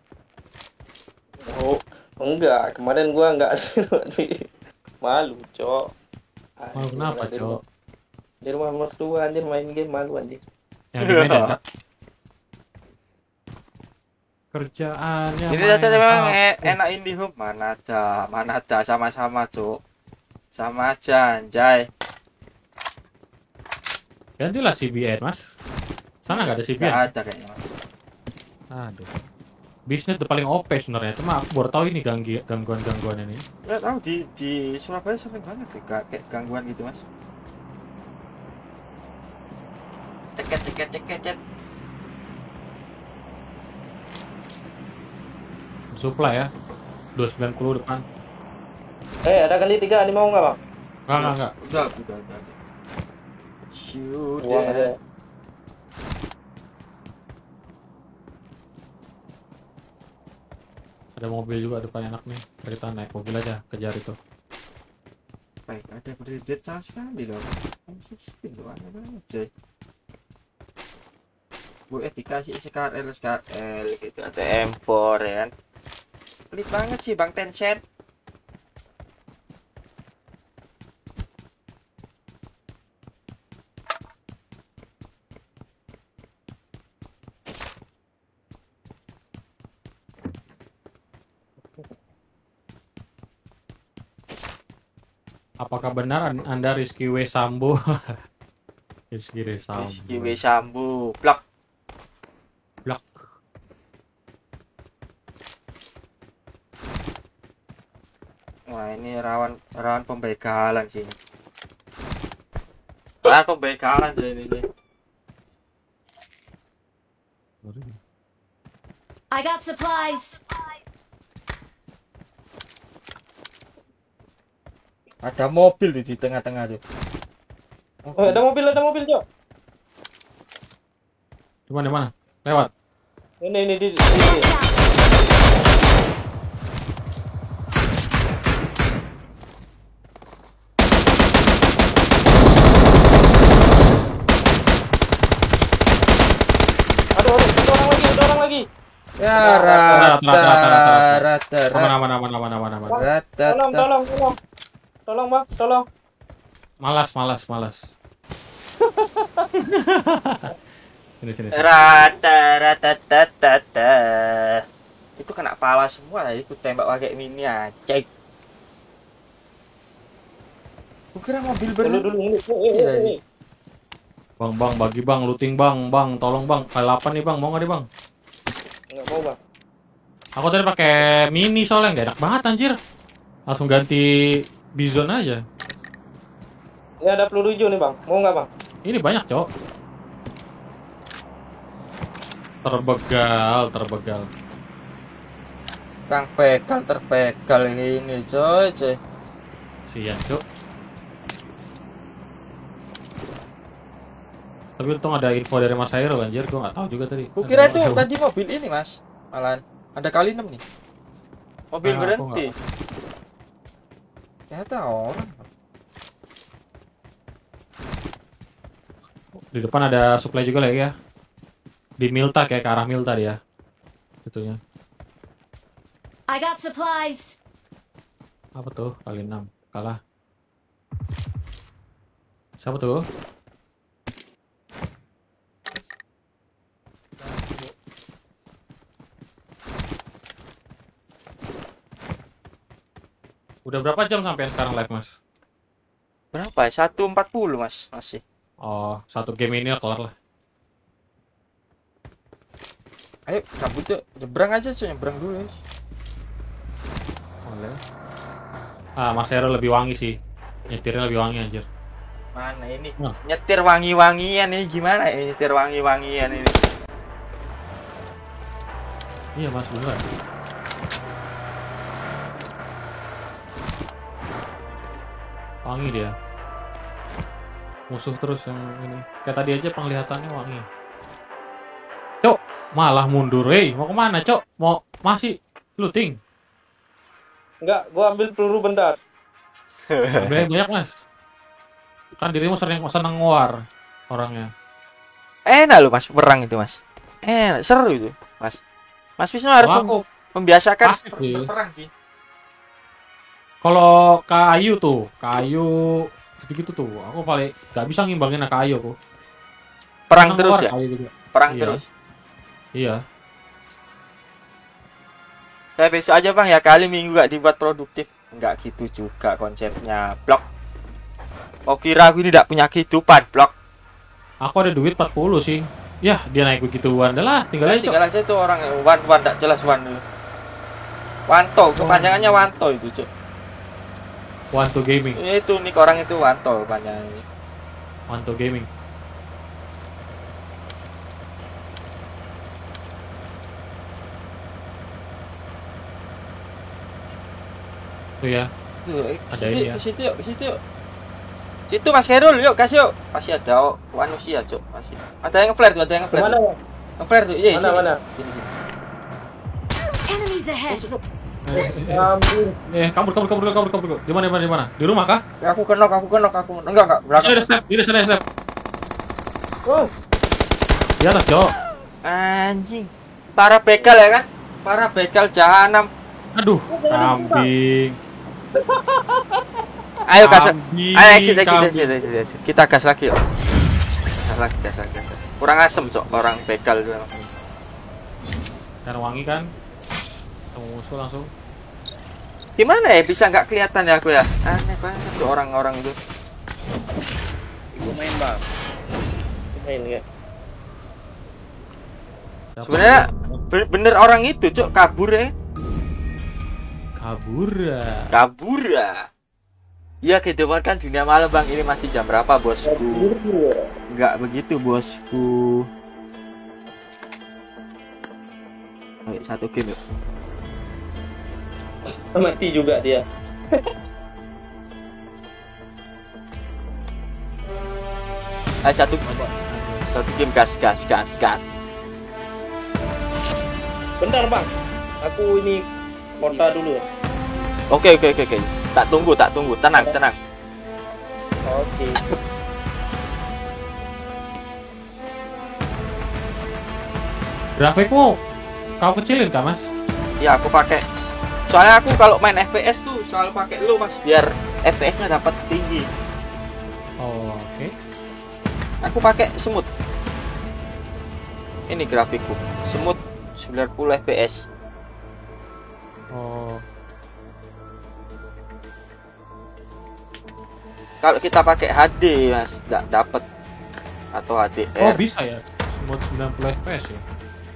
Oh, enggak. Kemarin gua enggak di malu, Cok. malu kenapa Di cok? rumah- Di rumah mertua anjir main game malu anjir. Yang di Medan Kak? Kerjaannya Ini main tadi memang H P. e- enak IndiHome. Mana ada, mana ada, sama-sama, Cuk. Sama aja, anjay. Gantilah C B N mas. Sana nggak ada C B N? Gak ada kayaknya, Mas. Aduh. Bisnis itu paling O P sebenarnya. Cuma aku baru tahu ini ganggi- gangguan-gangguan ini. Nggak tahu di di Surabaya sering banget sih Kak, kayak gangguan gitu mas. Ceket ceket ceket ceket. Supply ya. dua sembilan nol depan. Eh, ada kali tiga, ini mau nggak bang? Enggak, enggak, enggak. Udah udah udah. Uang Sudah. ada. Ada mobil juga depan enak nih. Kita naik mobil aja, kejar itu. Baik, ada berderet sama sekali loh. Spin loh, aneh banget coy. Bu, eh dikasih Scar L, Scar L gitu, ada M empat ya kan. Pelit banget sih Bang Tencent. Apakah benar an- Anda Rizky W Sambo? Rizky W Sambo. Rizky W Sambu, blok. Blok. Wah ini rawan rawan pembegalan sih. Rawan pembegalan jadi ini. nih. I got supplies. Ada mobil tuh di tengah-tengah tuh. Oh, ada mobil, ada mobil, Cok. Di mana, di mana? Lewat. Ini, ini, di, di, Watch di. out. Aduh, aduh, ada orang lagi, ada orang lagi. Ya rata, rata rata, rata, rata Aman, rata aman, aman, aman, aman, aman. rata. Tolong, tolong, tolong. Tolong, Bang, tolong. Malas, malas, malas. Sini, sini, sini. Rata rata rata rata. Itu kena pala semua tadi, ku tembak pakai mini aja. Ku kira mobil Dulu, berhenti. dulu, ini. Eh, eh, eh, eh. Bang, bang, bagi bang, looting bang, bang, tolong bang, K delapan nih bang, mau nggak nih bang? Nggak mau, Bang. Aku tadi pakai mini soalnya nggak enak banget anjir. Langsung ganti Bizon aja. Ini ada peluru hijau nih, Bang. Mau nggak, Bang? Ini banyak cowok. Terbegal, terbegal. Kang pegal terpegal ini coy coy. Sian cok. Tapi untung ada info dari Mas Hairo anjir, gua nggak tahu juga tadi. Ku kira Ada- itu tadi mobil ini mas. Malahan ada kali enam nih. Mobil Nah, aku berhenti. Ternyata orang. Di depan ada supply juga lagi ya. Di Milta kayak ke arah Milta dia. Itunya. I got supplies. Apa tuh? Kali enam. Kalah. Siapa tuh? Udah berapa jam sampai sekarang live, Mas? Berapa ya? satu empat puluh mas masih. Oh, satu game ini kelar lah. Ayo cabut yuk. Nyebrang aja coy, nyebrang dulu ya. Boleh. Ah, Mas Hero lebih wangi sih. Nyetirnya lebih wangi anjir. Mana ini? Nah. Nyetir wangi-wangian ini gimana ini nyetir wangi-wangian ini? Iya, Mas, bener. Wangi dia. Musuh terus yang ini. Kayak tadi aja penglihatannya wangi. Cok, malah mundur. Hei, mau kemana, Cok? Mau masih looting? Enggak, gua ambil peluru bentar. Banyak banyak, Mas. Kan dirimu sering seneng war orangnya. Enak loh mas perang itu mas. Enak seru itu mas. Mas Wisnu harus Wah, mem- aku membiasakan asik sih. berperang sih. Kalau kayu tuh, kayu gitu-gitu tuh, aku paling nggak bisa ngimbangin kayu aku. Perang Seneng terus war ya. kayu juga. Perang Iya. terus. Iya. Ya besok aja bang ya kali minggu gak dibuat produktif. Enggak gitu juga konsepnya blok. Oh kira aku ini tidak punya kehidupan blok. Aku ada duit empat puluh sih. Yah, dia naik begituan. Udah lah, tinggal aja, Cok. Tinggal aja itu orang Wan Wan tak jelas Wan. Wanto, kepanjangannya Wanto itu, Cuk. Wanto Gaming. Itu nih orang itu Wanto kepanjangannya. Wanto Gaming. Tuh ya. Tuh, eh, Ada kesini, ini ya. ke situ yuk, ke situ yuk. Situ Mas Khairul, yuk kasih yuk. Masih ada oh, manusia, Cuk. Masih. Ada yang flare tuh, ada yang flare. Mana? Nge-flare tuh. Iya, Mana, sini. mana? Sini, sini. Enemies ahead! Eh, eh, Ampun. eh, kabur, kabur, kabur, kabur, kabur, kabur. Di mana, di mana, di mana? Di rumah kah? Aku kenok, aku kenok, aku enggak enggak Ini belakang. ada snap, ini ada snap, snap. Oh, Di atas, Cok. Anjing. Para begal ya kan? Para begal jahanam. Aduh, kambing. Ayo gas. Kambing, Ayo exit, exit, kambing. exit, exit, exit. Kita gas lagi yuk. Gas lagi, gas lagi. gas lagi. Kurang asem, Cok, orang begal itu. Dan wangi kan? Ketemu musuh langsung. Gimana ya bisa nggak kelihatan ya aku ya? Aneh banget tuh orang-orang itu. ibu main bang. Main ya. Dapat. Sebenarnya be- bener orang itu, Cok, kabur ya. Kabur ya. Kabur ya. Iya, kehidupan kan dunia malam, Bang. Ini masih jam berapa, Bosku? Nggak begitu, Bosku. Ayo, satu game yuk. Mati juga dia. Ayo satu satu game gas gas gas gas. Bentar bang, aku ini kota dulu. Oke oke oke oke. Tak tunggu tak tunggu. Tenang tenang. Oke. Grafikmu kau kecilin kah, Mas? Ya aku pakai. Soalnya aku kalau main F P S tuh selalu pakai lu, Mas, biar F P S-nya dapat tinggi. Oh, oke. Aku pakai semut. Ini grafikku. Semut sembilan puluh F P S. Oh, Kalau kita pakai H D, Mas, nggak dapat. Atau H D oh R. bisa ya. Smooth sembilan puluh F P S ya.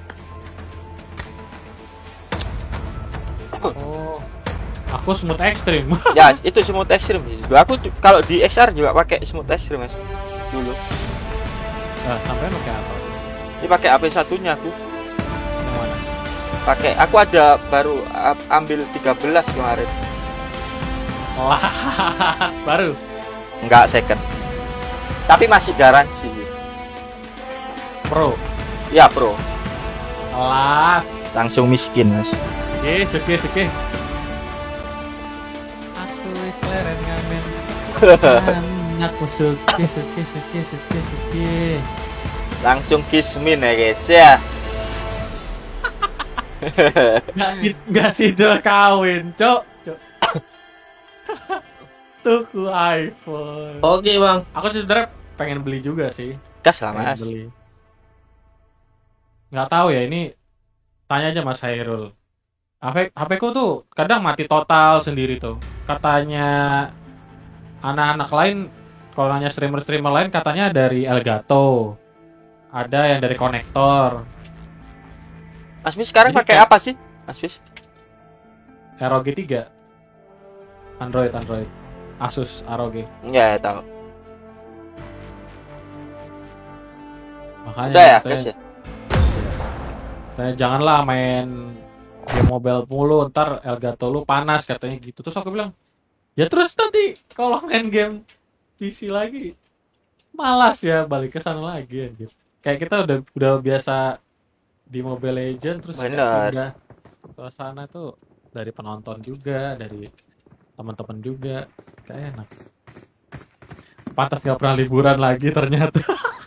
Oh, aku smooth ekstrim. Ya, itu semut ekstrim. Aku tuh kalau di X R juga pakai semut ekstrim, Mas. Dulu. Nah, sampai pakai apa? Ini pakai A P satunya aku. Yang mana? Pakai aku ada baru a- ambil tiga belas kemarin. Wah, baru. Enggak second. Tapi masih garansi. Pro. Ya, Bro. Kelas. Langsung miskin, Mas. Oke, oke, oke. Aku wis leren ngamen. Aku suke, suke, suke, suke, suke. Langsung kismin ya, guys ya. Nggak, nggak sih udah kawin, cok, cok. Tuku iPhone. Oke bang. Aku sebenarnya pengen beli juga sih. Gas lah, Pengen Mas. beli. Nggak tahu ya, ini tanya aja Mas Hairul. H P H P ku tuh kadang mati total sendiri tuh. Katanya anak-anak lain, kalau nanya streamer-streamer lain katanya dari Elgato. Ada yang dari konektor. Mas Fis sekarang Jadi pakai kayak- apa sih? Mas Fis? R O G tiga. Android, Android. Asus R O G. Ya, tahu. Makanya Udah ya, katanya- guys ya. katanya janganlah main game mobile mulu, ntar Elgato lu panas katanya gitu. Terus aku bilang, ya terus nanti kalau main game P C lagi malas ya balik ke sana lagi anjir. Kayak kita udah udah biasa di Mobile Legends terus kayak Bener. pindah ke sana tuh dari penonton juga, dari teman-teman juga, kayak enak. Pantas gak pernah liburan lagi ternyata.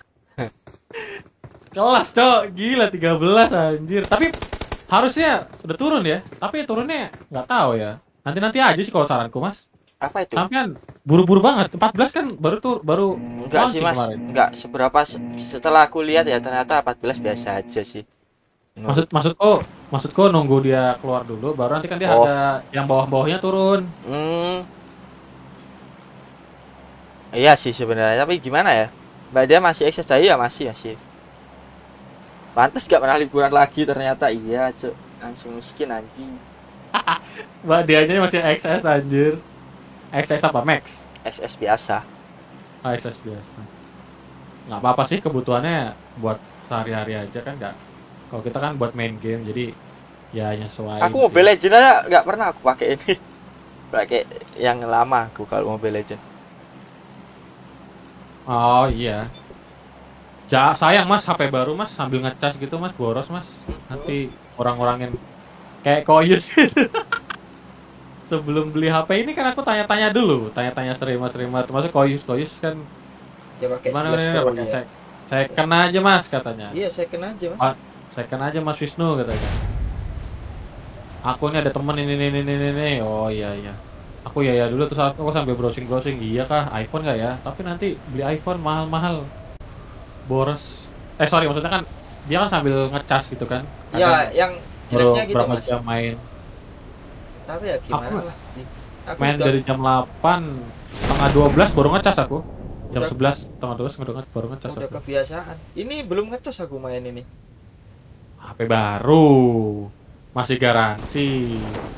Kelas cok, gila tiga belas anjir. Tapi harusnya udah turun ya. Tapi turunnya nggak tahu ya. Nanti-nanti aja sih kalau saranku Mas. Apa itu? Sampean buru-buru banget. empat belas kan baru tuh baru Enggak sih, launching Mas. kemarin. Enggak seberapa se- setelah aku lihat ya ternyata empat belas biasa aja sih. Maksud maksudku maksudku nunggu dia keluar dulu baru nanti kan dia Oh. ada yang bawah-bawahnya turun. Hmm. Iya sih sebenarnya, tapi gimana ya? Mbak dia masih eksis aja ya masih masih. Pantas gak pernah liburan lagi ternyata. Iya, Cuk. Langsung miskin anjing. Mbak dianya masih X S anjir. X S apa Max? X S biasa. Oh, X S biasa. Nggak apa-apa sih, kebutuhannya buat sehari-hari aja kan, nggak. Kalau kita kan buat main game, jadi ya nyesuaiin. Aku Mobile Legends aja nggak pernah aku pakai ini. Pakai yang lama aku kalau Mobile Legends. Oh iya. Ja, sayang mas, H P baru mas, sambil ngecas gitu mas, boros mas. Nanti orang-orangin kayak koyus gitu. Sebelum beli H P ini kan aku tanya-tanya dulu, tanya-tanya serimat-serimat, termasuk koyus-koyus kan. Ya pakai Gimana sebelas ini Pro, pakai ya. saya, saya kena aja mas katanya. Iya, saya kena aja, Mas. Ah, saya kena aja mas Wisnu katanya. Aku ini ada temen ini ini ini ini. ini. Oh iya iya. Aku ya ya dulu terus aku sambil browsing-browsing. Iya kah iPhone nggak ya? Tapi nanti beli iPhone mahal-mahal. Boros. Eh sorry maksudnya kan dia kan sambil ngecas gitu kan. Ya, yang baru jeleknya gitu, berapa Mas. jam main. Tapi ya gimana Aku- lah. Aku Main udah- dari jam delapan setengah dua belas baru ngecas aku. Jam Udah- sebelas setengah dua belas baru nge- baru ngecas udah aku. kebiasaan. Ini belum ngecas aku main ini. H P baru. Masih garansi.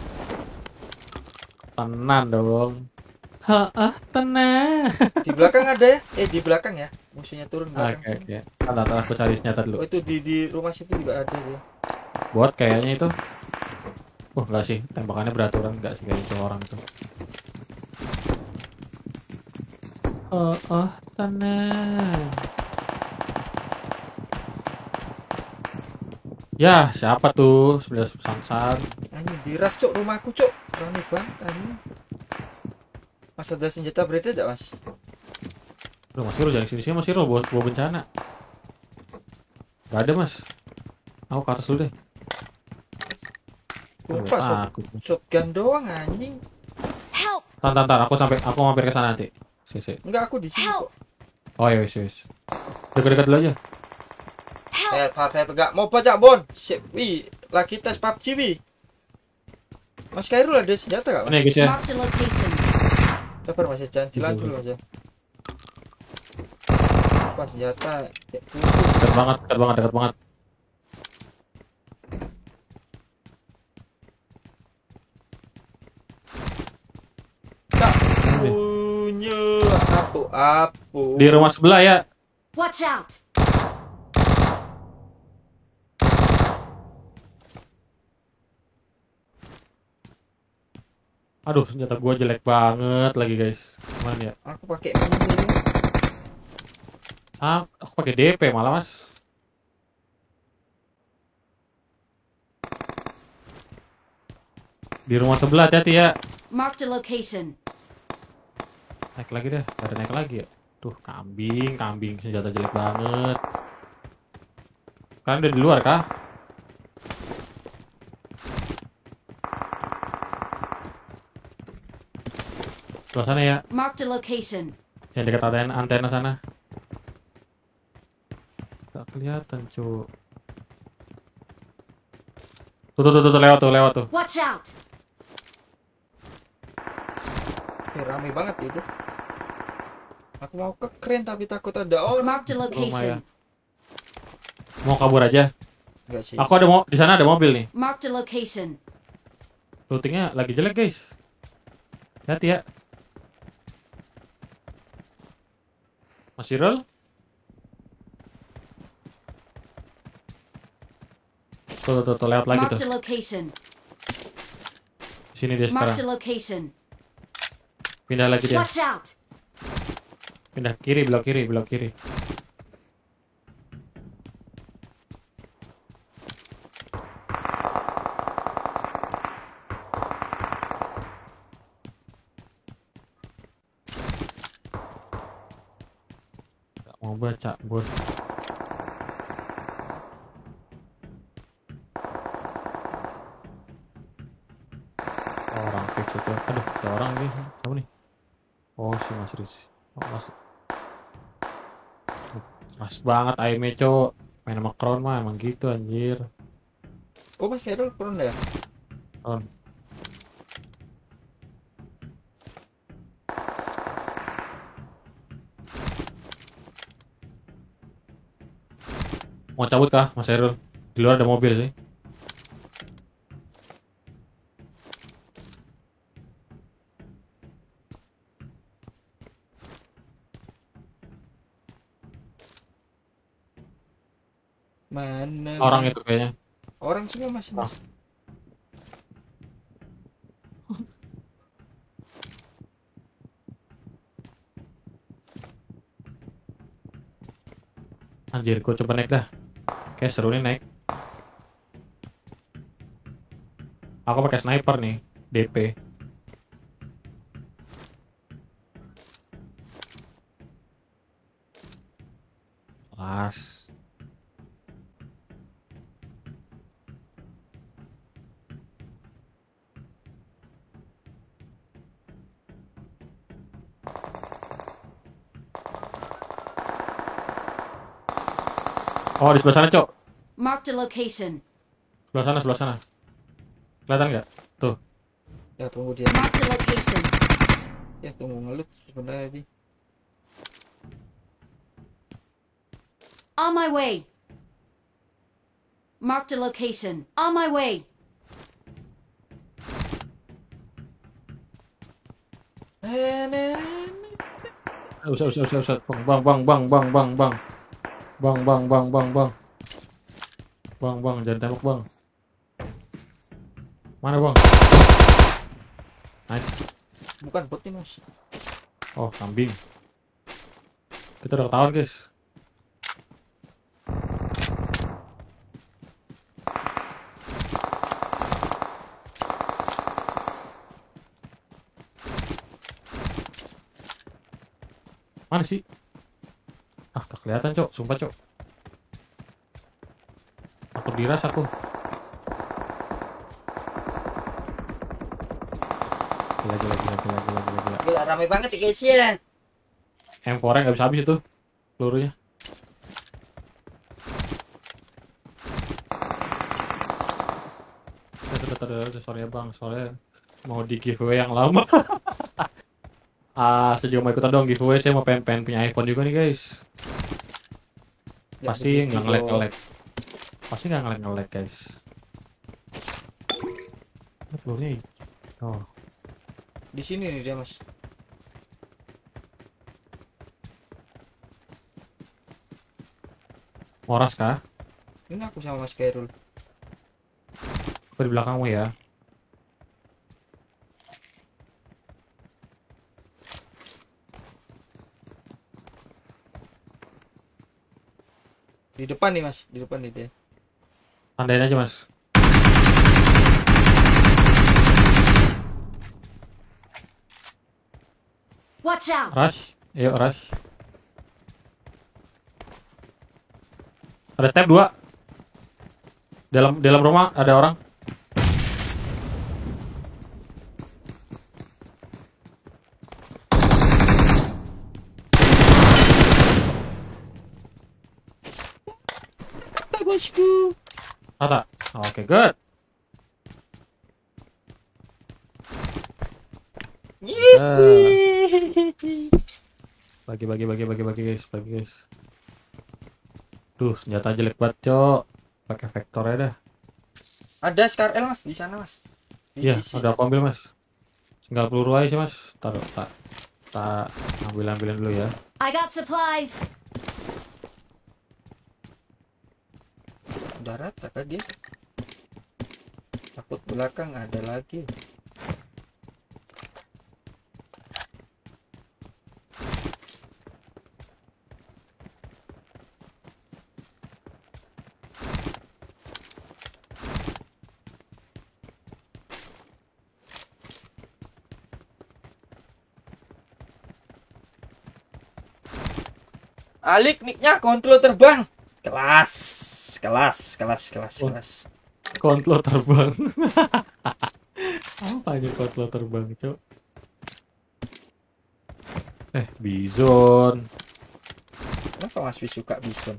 Tenan dong. Heeh, tenan. Di belakang ada ya? Eh, di belakang ya. Musuhnya turun Oke belakang. sini. oke. Ntar ntar aku cari senjata Oh, dulu. itu di di rumah situ juga ada ya. Bot kayaknya itu. Oh enggak sih, tembakannya beraturan enggak sih kayak itu orang itu. Oh, oh, tenang. Ya, siapa tuh? Sudah samsat. Anjing diras, Cuk, rumahku, Cuk. Rame banget anjing. Mas ada senjata berbeda enggak, Mas? Loh, Mas Hiro jangan sini-sini Mas Hiro, bawa, bawa bencana. Gak ada, Mas. Aku ke atas dulu deh. Lupa, shot, Takut. shotgun doang anjing. Help! Tan, tan, tan, aku sampai aku mampir ke sana nanti. Si, si. Enggak, aku di sini Help! kok. Oh ya wis wis. Dekat-dekat dulu aja. Help! Help, help, help. Enggak mau baca, Bon. Shit, wi, lagi tes P U B G, wi. Mas Kairul ada senjata enggak, Mas? Ini guys ya. Marked a location. Sabar, Mas, jangan jalan Iya, dulu aja. Apa senjata? Ya, Dekat banget, dekat banget, dekat banget. tak punya apa-apa. Di rumah sebelah ya. Watch out! Aduh, senjata gua jelek banget lagi, guys. Gimana ya? Aku pakai mini ini. Ah, aku pakai D P malah, Mas. Di rumah sebelah hati-hati ya. Marked a location. Naik lagi deh, ada naik lagi ya. Tuh, kambing, kambing senjata jelek banget. Kalian udah di luar kah? Sebelah sana ya, Marked a location. yang dekat antena, antena sana. Gak kelihatan, cu. Tuh, tuh, tuh, tuh, lewat tuh, lewat tuh. Watch out! Eh, rame banget itu. Aku mau ke keren tapi takut ada orang. Marked a location. Mau kabur aja. Enggak sih. Aku ada mau di sana ada mobil nih. Marked a location. Lootingnya lagi jelek guys. Hati ya. Masih roll? Tuh, tuh, tuh, lewat lagi tuh. Marked a location. Di sini dia Marked a sekarang. location. Pindah lagi dia. Watch out! Pindah kiri, belok kiri, belok kiri. Gak mau baca, bos. Orang fix itu. Aduh, ada orang nih. Siapa nih? Oh, si Mas Riz. Oh, Mas. Mas banget aimnya, Cok. Main sama Crown mah emang gitu anjir. Oh, Mas Kairul pernah ya? Crown. Mau cabut kah, Mas Herul? Di luar ada mobil sih. Mana? Orang itu kayaknya. Orang semua masih mas. Anjir, gua coba naik dah. Kayak seru nih naik. Aku pakai sniper nih, D P. Kelas. Oh, di sebelah sana, Cok. Marked a location. Sebelah sana, sebelah sana. Kelihatan nggak? Tuh. Ya tunggu dia. Marked a location. Ya tunggu ngelut sebenarnya di. On my way. Marked a location. On my way. Usah, usah, usah, usah. Bang, bang, bang, bang, bang, bang. Bang, bang, bang, bang, bang. Bang, bang, jangan tembak, bang. Mana, bang? Nice. Bukan bot nih mas. Oh, kambing. Kita udah ketahuan, guys. Mana sih? Ah, tak kelihatan, Cok. Sumpah, Cok. Aku diras aku. Gila, gila, gila, gila, gila, gila, gila. Gila rame banget ya guys ya. M empat nggak bisa habis itu pelurunya. Sorry ya bang, soalnya mau di giveaway yang lama. Ah, saya juga mau ikutan dong giveaway. Saya mau pengen, pengen punya iPhone juga nih guys. Ya, Pasti begitu nggak ngelek dong. ngelek. Pasti nggak ngelek ngelek guys. Ini pelurunya. Oh, Di sini nih dia mas. moras kah? Ini aku sama Mas Kairul. Aku di belakangmu ya. Di depan nih mas, di depan nih dia. Tandain aja mas. Watch out! Rush, ayo rush. Ada tab dua. Dalam dalam rumah ada orang. Bosku. Rata. Oke, good. Bagi bagi bagi bagi bagi guys, bagi guys. Tuh, senjata jelek banget, Cok. Pakai vektor aja dah. Ada Scar L mas di sana mas. Di Iya, sisi. udah aku ambil, Mas. Tinggal peluru aja sih, Mas. Taruh, tak. Tak ambil-ambilin dulu ya. I got supplies. Udah rata kan dia. Takut belakang ada lagi. Alik nicknya kontrol terbang. Kelas, kelas, kelas, kelas, Oh. kelas. Kontrol terbang. Apa aja kontrol terbang, Cok? Eh, Bizon. Kenapa Mas Wi suka bison?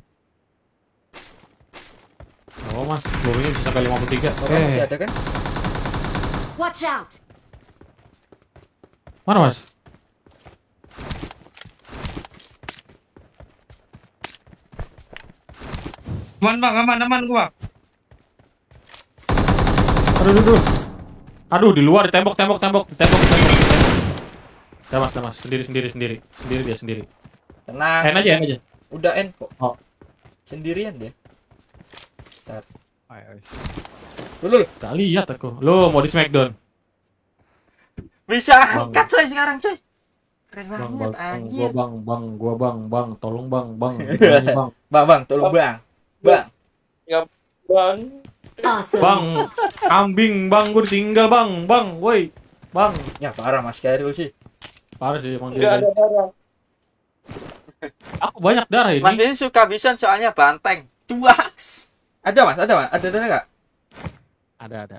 Oh, Mas, pelurunya bisa sampai lima puluh tiga. Orang masih Eh, ada kan? Watch out! mana, Mas? Aman bang, aman aman gua. Aduh, aduh, aduh. Aduh, di luar, di tembok, tembok, tembok, di tembok, di tembok, di tembok. Udah mas, udah mas, sendiri, sendiri, sendiri, sendiri dia sendiri. Tenang. End aja, end aja. Udah end kok. Oh. Sendirian dia. Bentar. Ayo, ayo. Dulu. Gak lihat aku. Lo mau di Smackdown? Bisa Bang. angkat coy sekarang coy. Keren Bang, banget bang, bang, gua anjir. bang, bang, gua bang, bang, tolong bang, bang, berani, bang, Bang, bang, tolong bang. Bang. Bang. Awesome. bang, kambing, bang, gua ditinggal bang, bang, woi, bang. Ya parah Mas Kairul sih. Parah sih emang Enggak ada dia. darah. Aku banyak darah ini. Mas ini suka vision soalnya banteng. Duaks. Ada Mas, ada Mas, ada ada enggak? Ada, ada.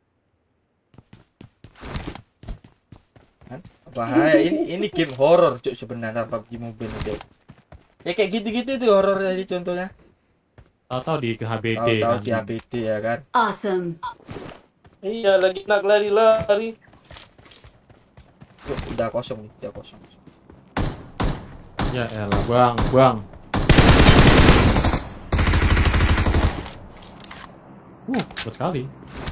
Kan? Bahaya ini ini game horror cuk sebenarnya P U B G Mobile itu. Ya kayak gitu-gitu tuh horror tadi contohnya. Tahu-tahu di H B D Tahu-tahu kan. di H B D ya kan. Awesome. Iya, lagi nak lari-lari. Tuh, udah kosong nih, udah kosong. Ya elah, bang, bang. Uh, berat sekali.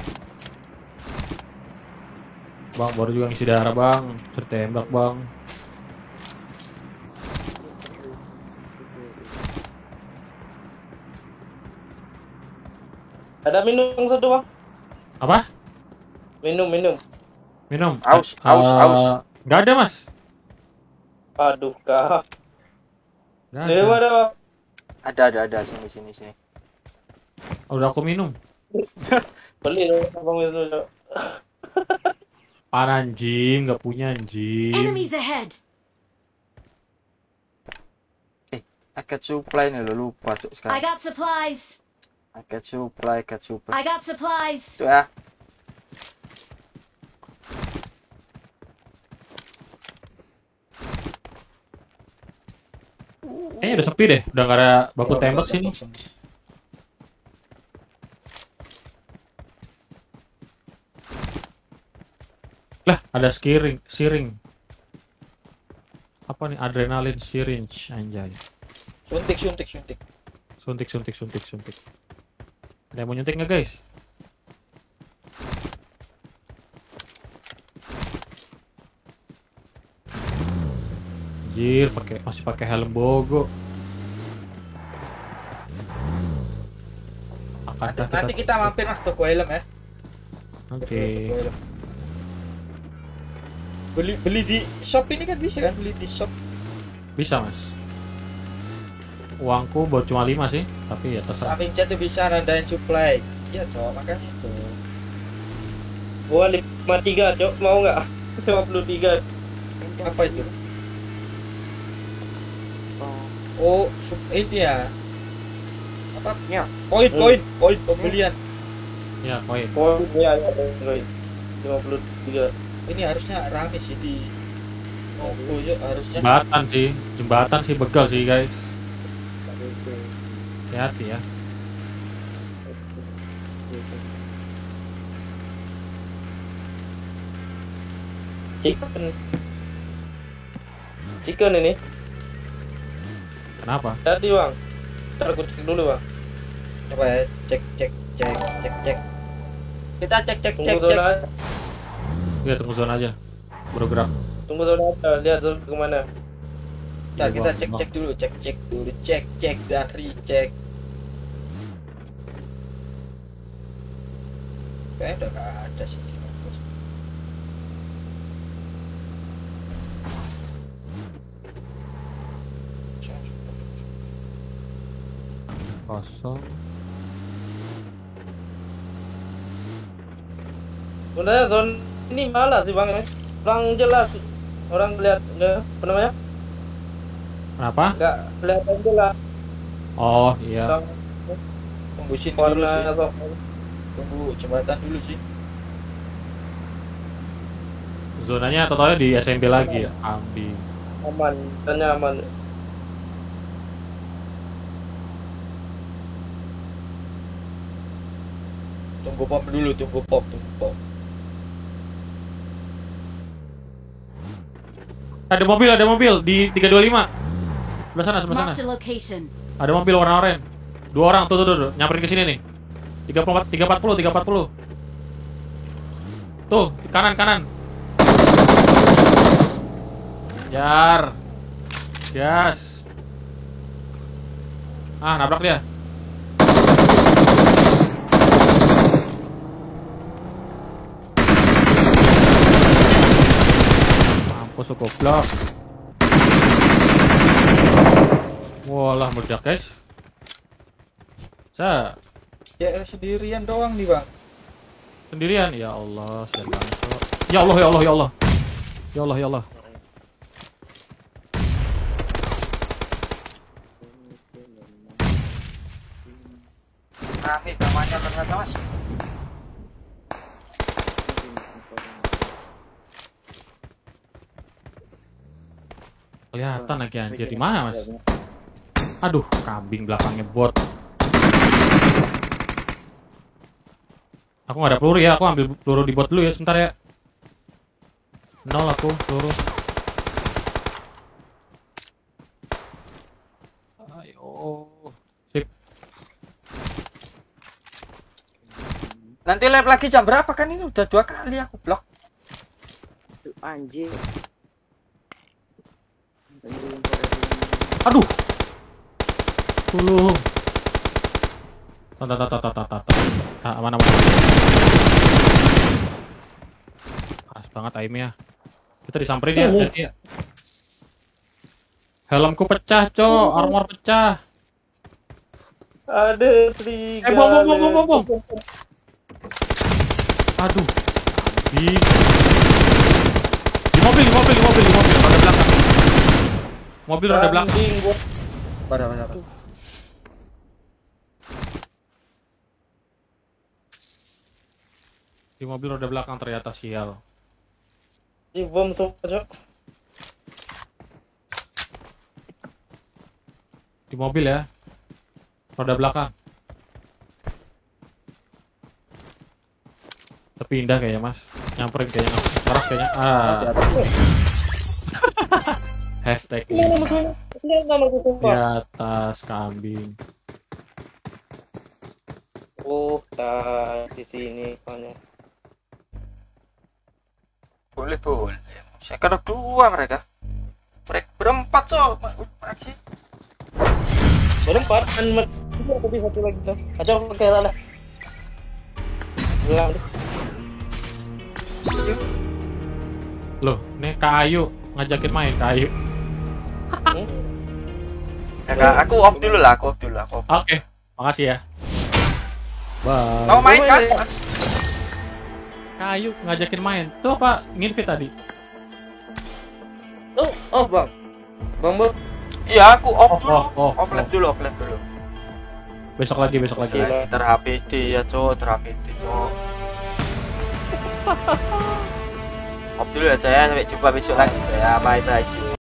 Bang, baru juga ngisi darah, bang. Tertembak, bang. Ada minum satu, Bang. Apa? Minum, minum. Minum. Aus, aus, Eh, aus. Nggak ada, mas. Aduh, Kak. Nggak Di mana, ada. Bang? Ada ada ada sini sini sini. Oh, udah aku minum. Beli dong, Bang itu. Parah anjing, nggak punya anjing. Enemies ahead. Paket supply nih lo lupa cuk I sekarang. got supplies. Paket supply, paket supply. I got supplies. Tuh ya. Kayaknya udah sepi deh, udah nggak ada baku tembak sini. Lah, ada skiring, siring. Apa nih? Adrenalin syringe, anjay. Suntik suntik suntik. Suntik, suntik, suntik, suntik. Ada yang mau nyuntik nggak, guys? Anjir, pakai masih pakai helm bogo. Nanti, Akankah nanti kita mampir Mas toko helm ya. Oke. Toko helm. Beli beli di shop ini kan bisa kan beli di shop. Bisa, Mas. Uangku buat cuma lima sih, tapi ya terserah. Samping chat tuh bisa nandain supply. Iya cowok makanya itu. Gua lima puluh tiga, Cok. Mau nggak? lima puluh tiga. Apa itu? Oh, sup ini ya. Apa? Ya. Koin koin koin pembelian. Ya, koin. Oh, iya, iya, iya. lima puluh tiga. Ini harusnya rame sih di Oh, yuk harusnya. Jembatan sih, jembatan sih begal sih, guys. Hati-hati ya. Chicken. Chicken ini. Kenapa? Tadi, Bang. Ntar aku cek dulu, Bang. Coba ya, cek cek cek cek cek. Kita cek cek cek Tunggu cek. zona aja. Ya, tunggu zona aja. Bergerak. Tunggu zona aja. Lihat dulu kemana. Nah, Iya, kita Bang, cek Bang. cek dulu, cek cek dulu, cek cek dan recheck. Kayaknya udah gak ada sih sih. Kosong. Sebenarnya zona ini malah sih, Bang. Kurang jelas. Orang lihat nggak apa namanya? Kenapa? Nggak kelihatan jelas. Oh, iya. Tang- Tunggu sini dulu warna sih. atau Tunggu jembatan dulu sih. Zonanya totalnya di S M B lagi ya. Ambi. aman, tanya aman. Tunggu pop dulu, tunggu pop, tunggu pop. Ada mobil, ada mobil di tiga dua lima. Sebelah sana, sebelah sana. Marked a location. Ada mobil warna oranye. Dua orang tuh tuh tuh, tuh. Nyamperin ke sini nih. tiga puluh empat, tiga empat puluh, tiga empat puluh. Tuh, kanan kanan. Jar. Gas. Ah, nabrak dia. Mampus goblok. Walah meledak guys. Sa Ya sendirian doang nih bang. sendirian ya Allah, sian banget. Ya Allah ya Allah ya Allah. Ya Allah ya Allah. Rame namanya ternyata mas. Kelihatan lagi anjir di mana mas? Aduh, kambing belakangnya bot. Aku nggak ada peluru ya, aku ambil peluru di bot dulu ya, sebentar ya. Nol aku peluru. Ayo, sip. Nanti live lagi jam berapa kan ini udah dua kali aku blok. Anjing. Aduh. Tolong. Tata tata tata tata. Ah, aman aman. Pas banget aimnya. Kita disamperin ya, jadi ya. Helmku pecah, Cok. Armor pecah. Ada tiga. Eh, bom bom bom bom bom. bom. Aduh. Di Di mobil, di mobil, di mobil, di mobil, roda belakang. Mobil roda belakang. Pada pada. Di mobil roda belakang ternyata sial. Di bom semua, Cok. Di mobil ya. Roda belakang. Terpindah kayaknya, Mas. Nyamperin kayaknya. Keras kayaknya. Ah. Hashtag ini. Di atas kambing. Oh, tak di sini soalnya. Boleh boleh. Saya kena dua mereka. Mereka berempat so. Aksi. Berempat kan tapi satu lagi tuh. Aja pakai lala. Ulang deh. Loh, nih Kak Ayu ngajakin main Kak Ayu. Ya, aku off dulu lah, aku off dulu, aku off. Oke, makasih ya. Bye. Mau main kan? Mas? Kak Ayu ngajakin main. Tuh apa nginvite tadi? Oh, oh bang, bang bang. Iya, aku off Off, dulu. off, off, Off live off. dulu, off live dulu. Besok lagi, besok lagi. Oke. Ter H P D ya, cowok, ter H P D, cowok. Off dulu ya, saya. Sampai jumpa besok lagi, saya. Bye bye, see you.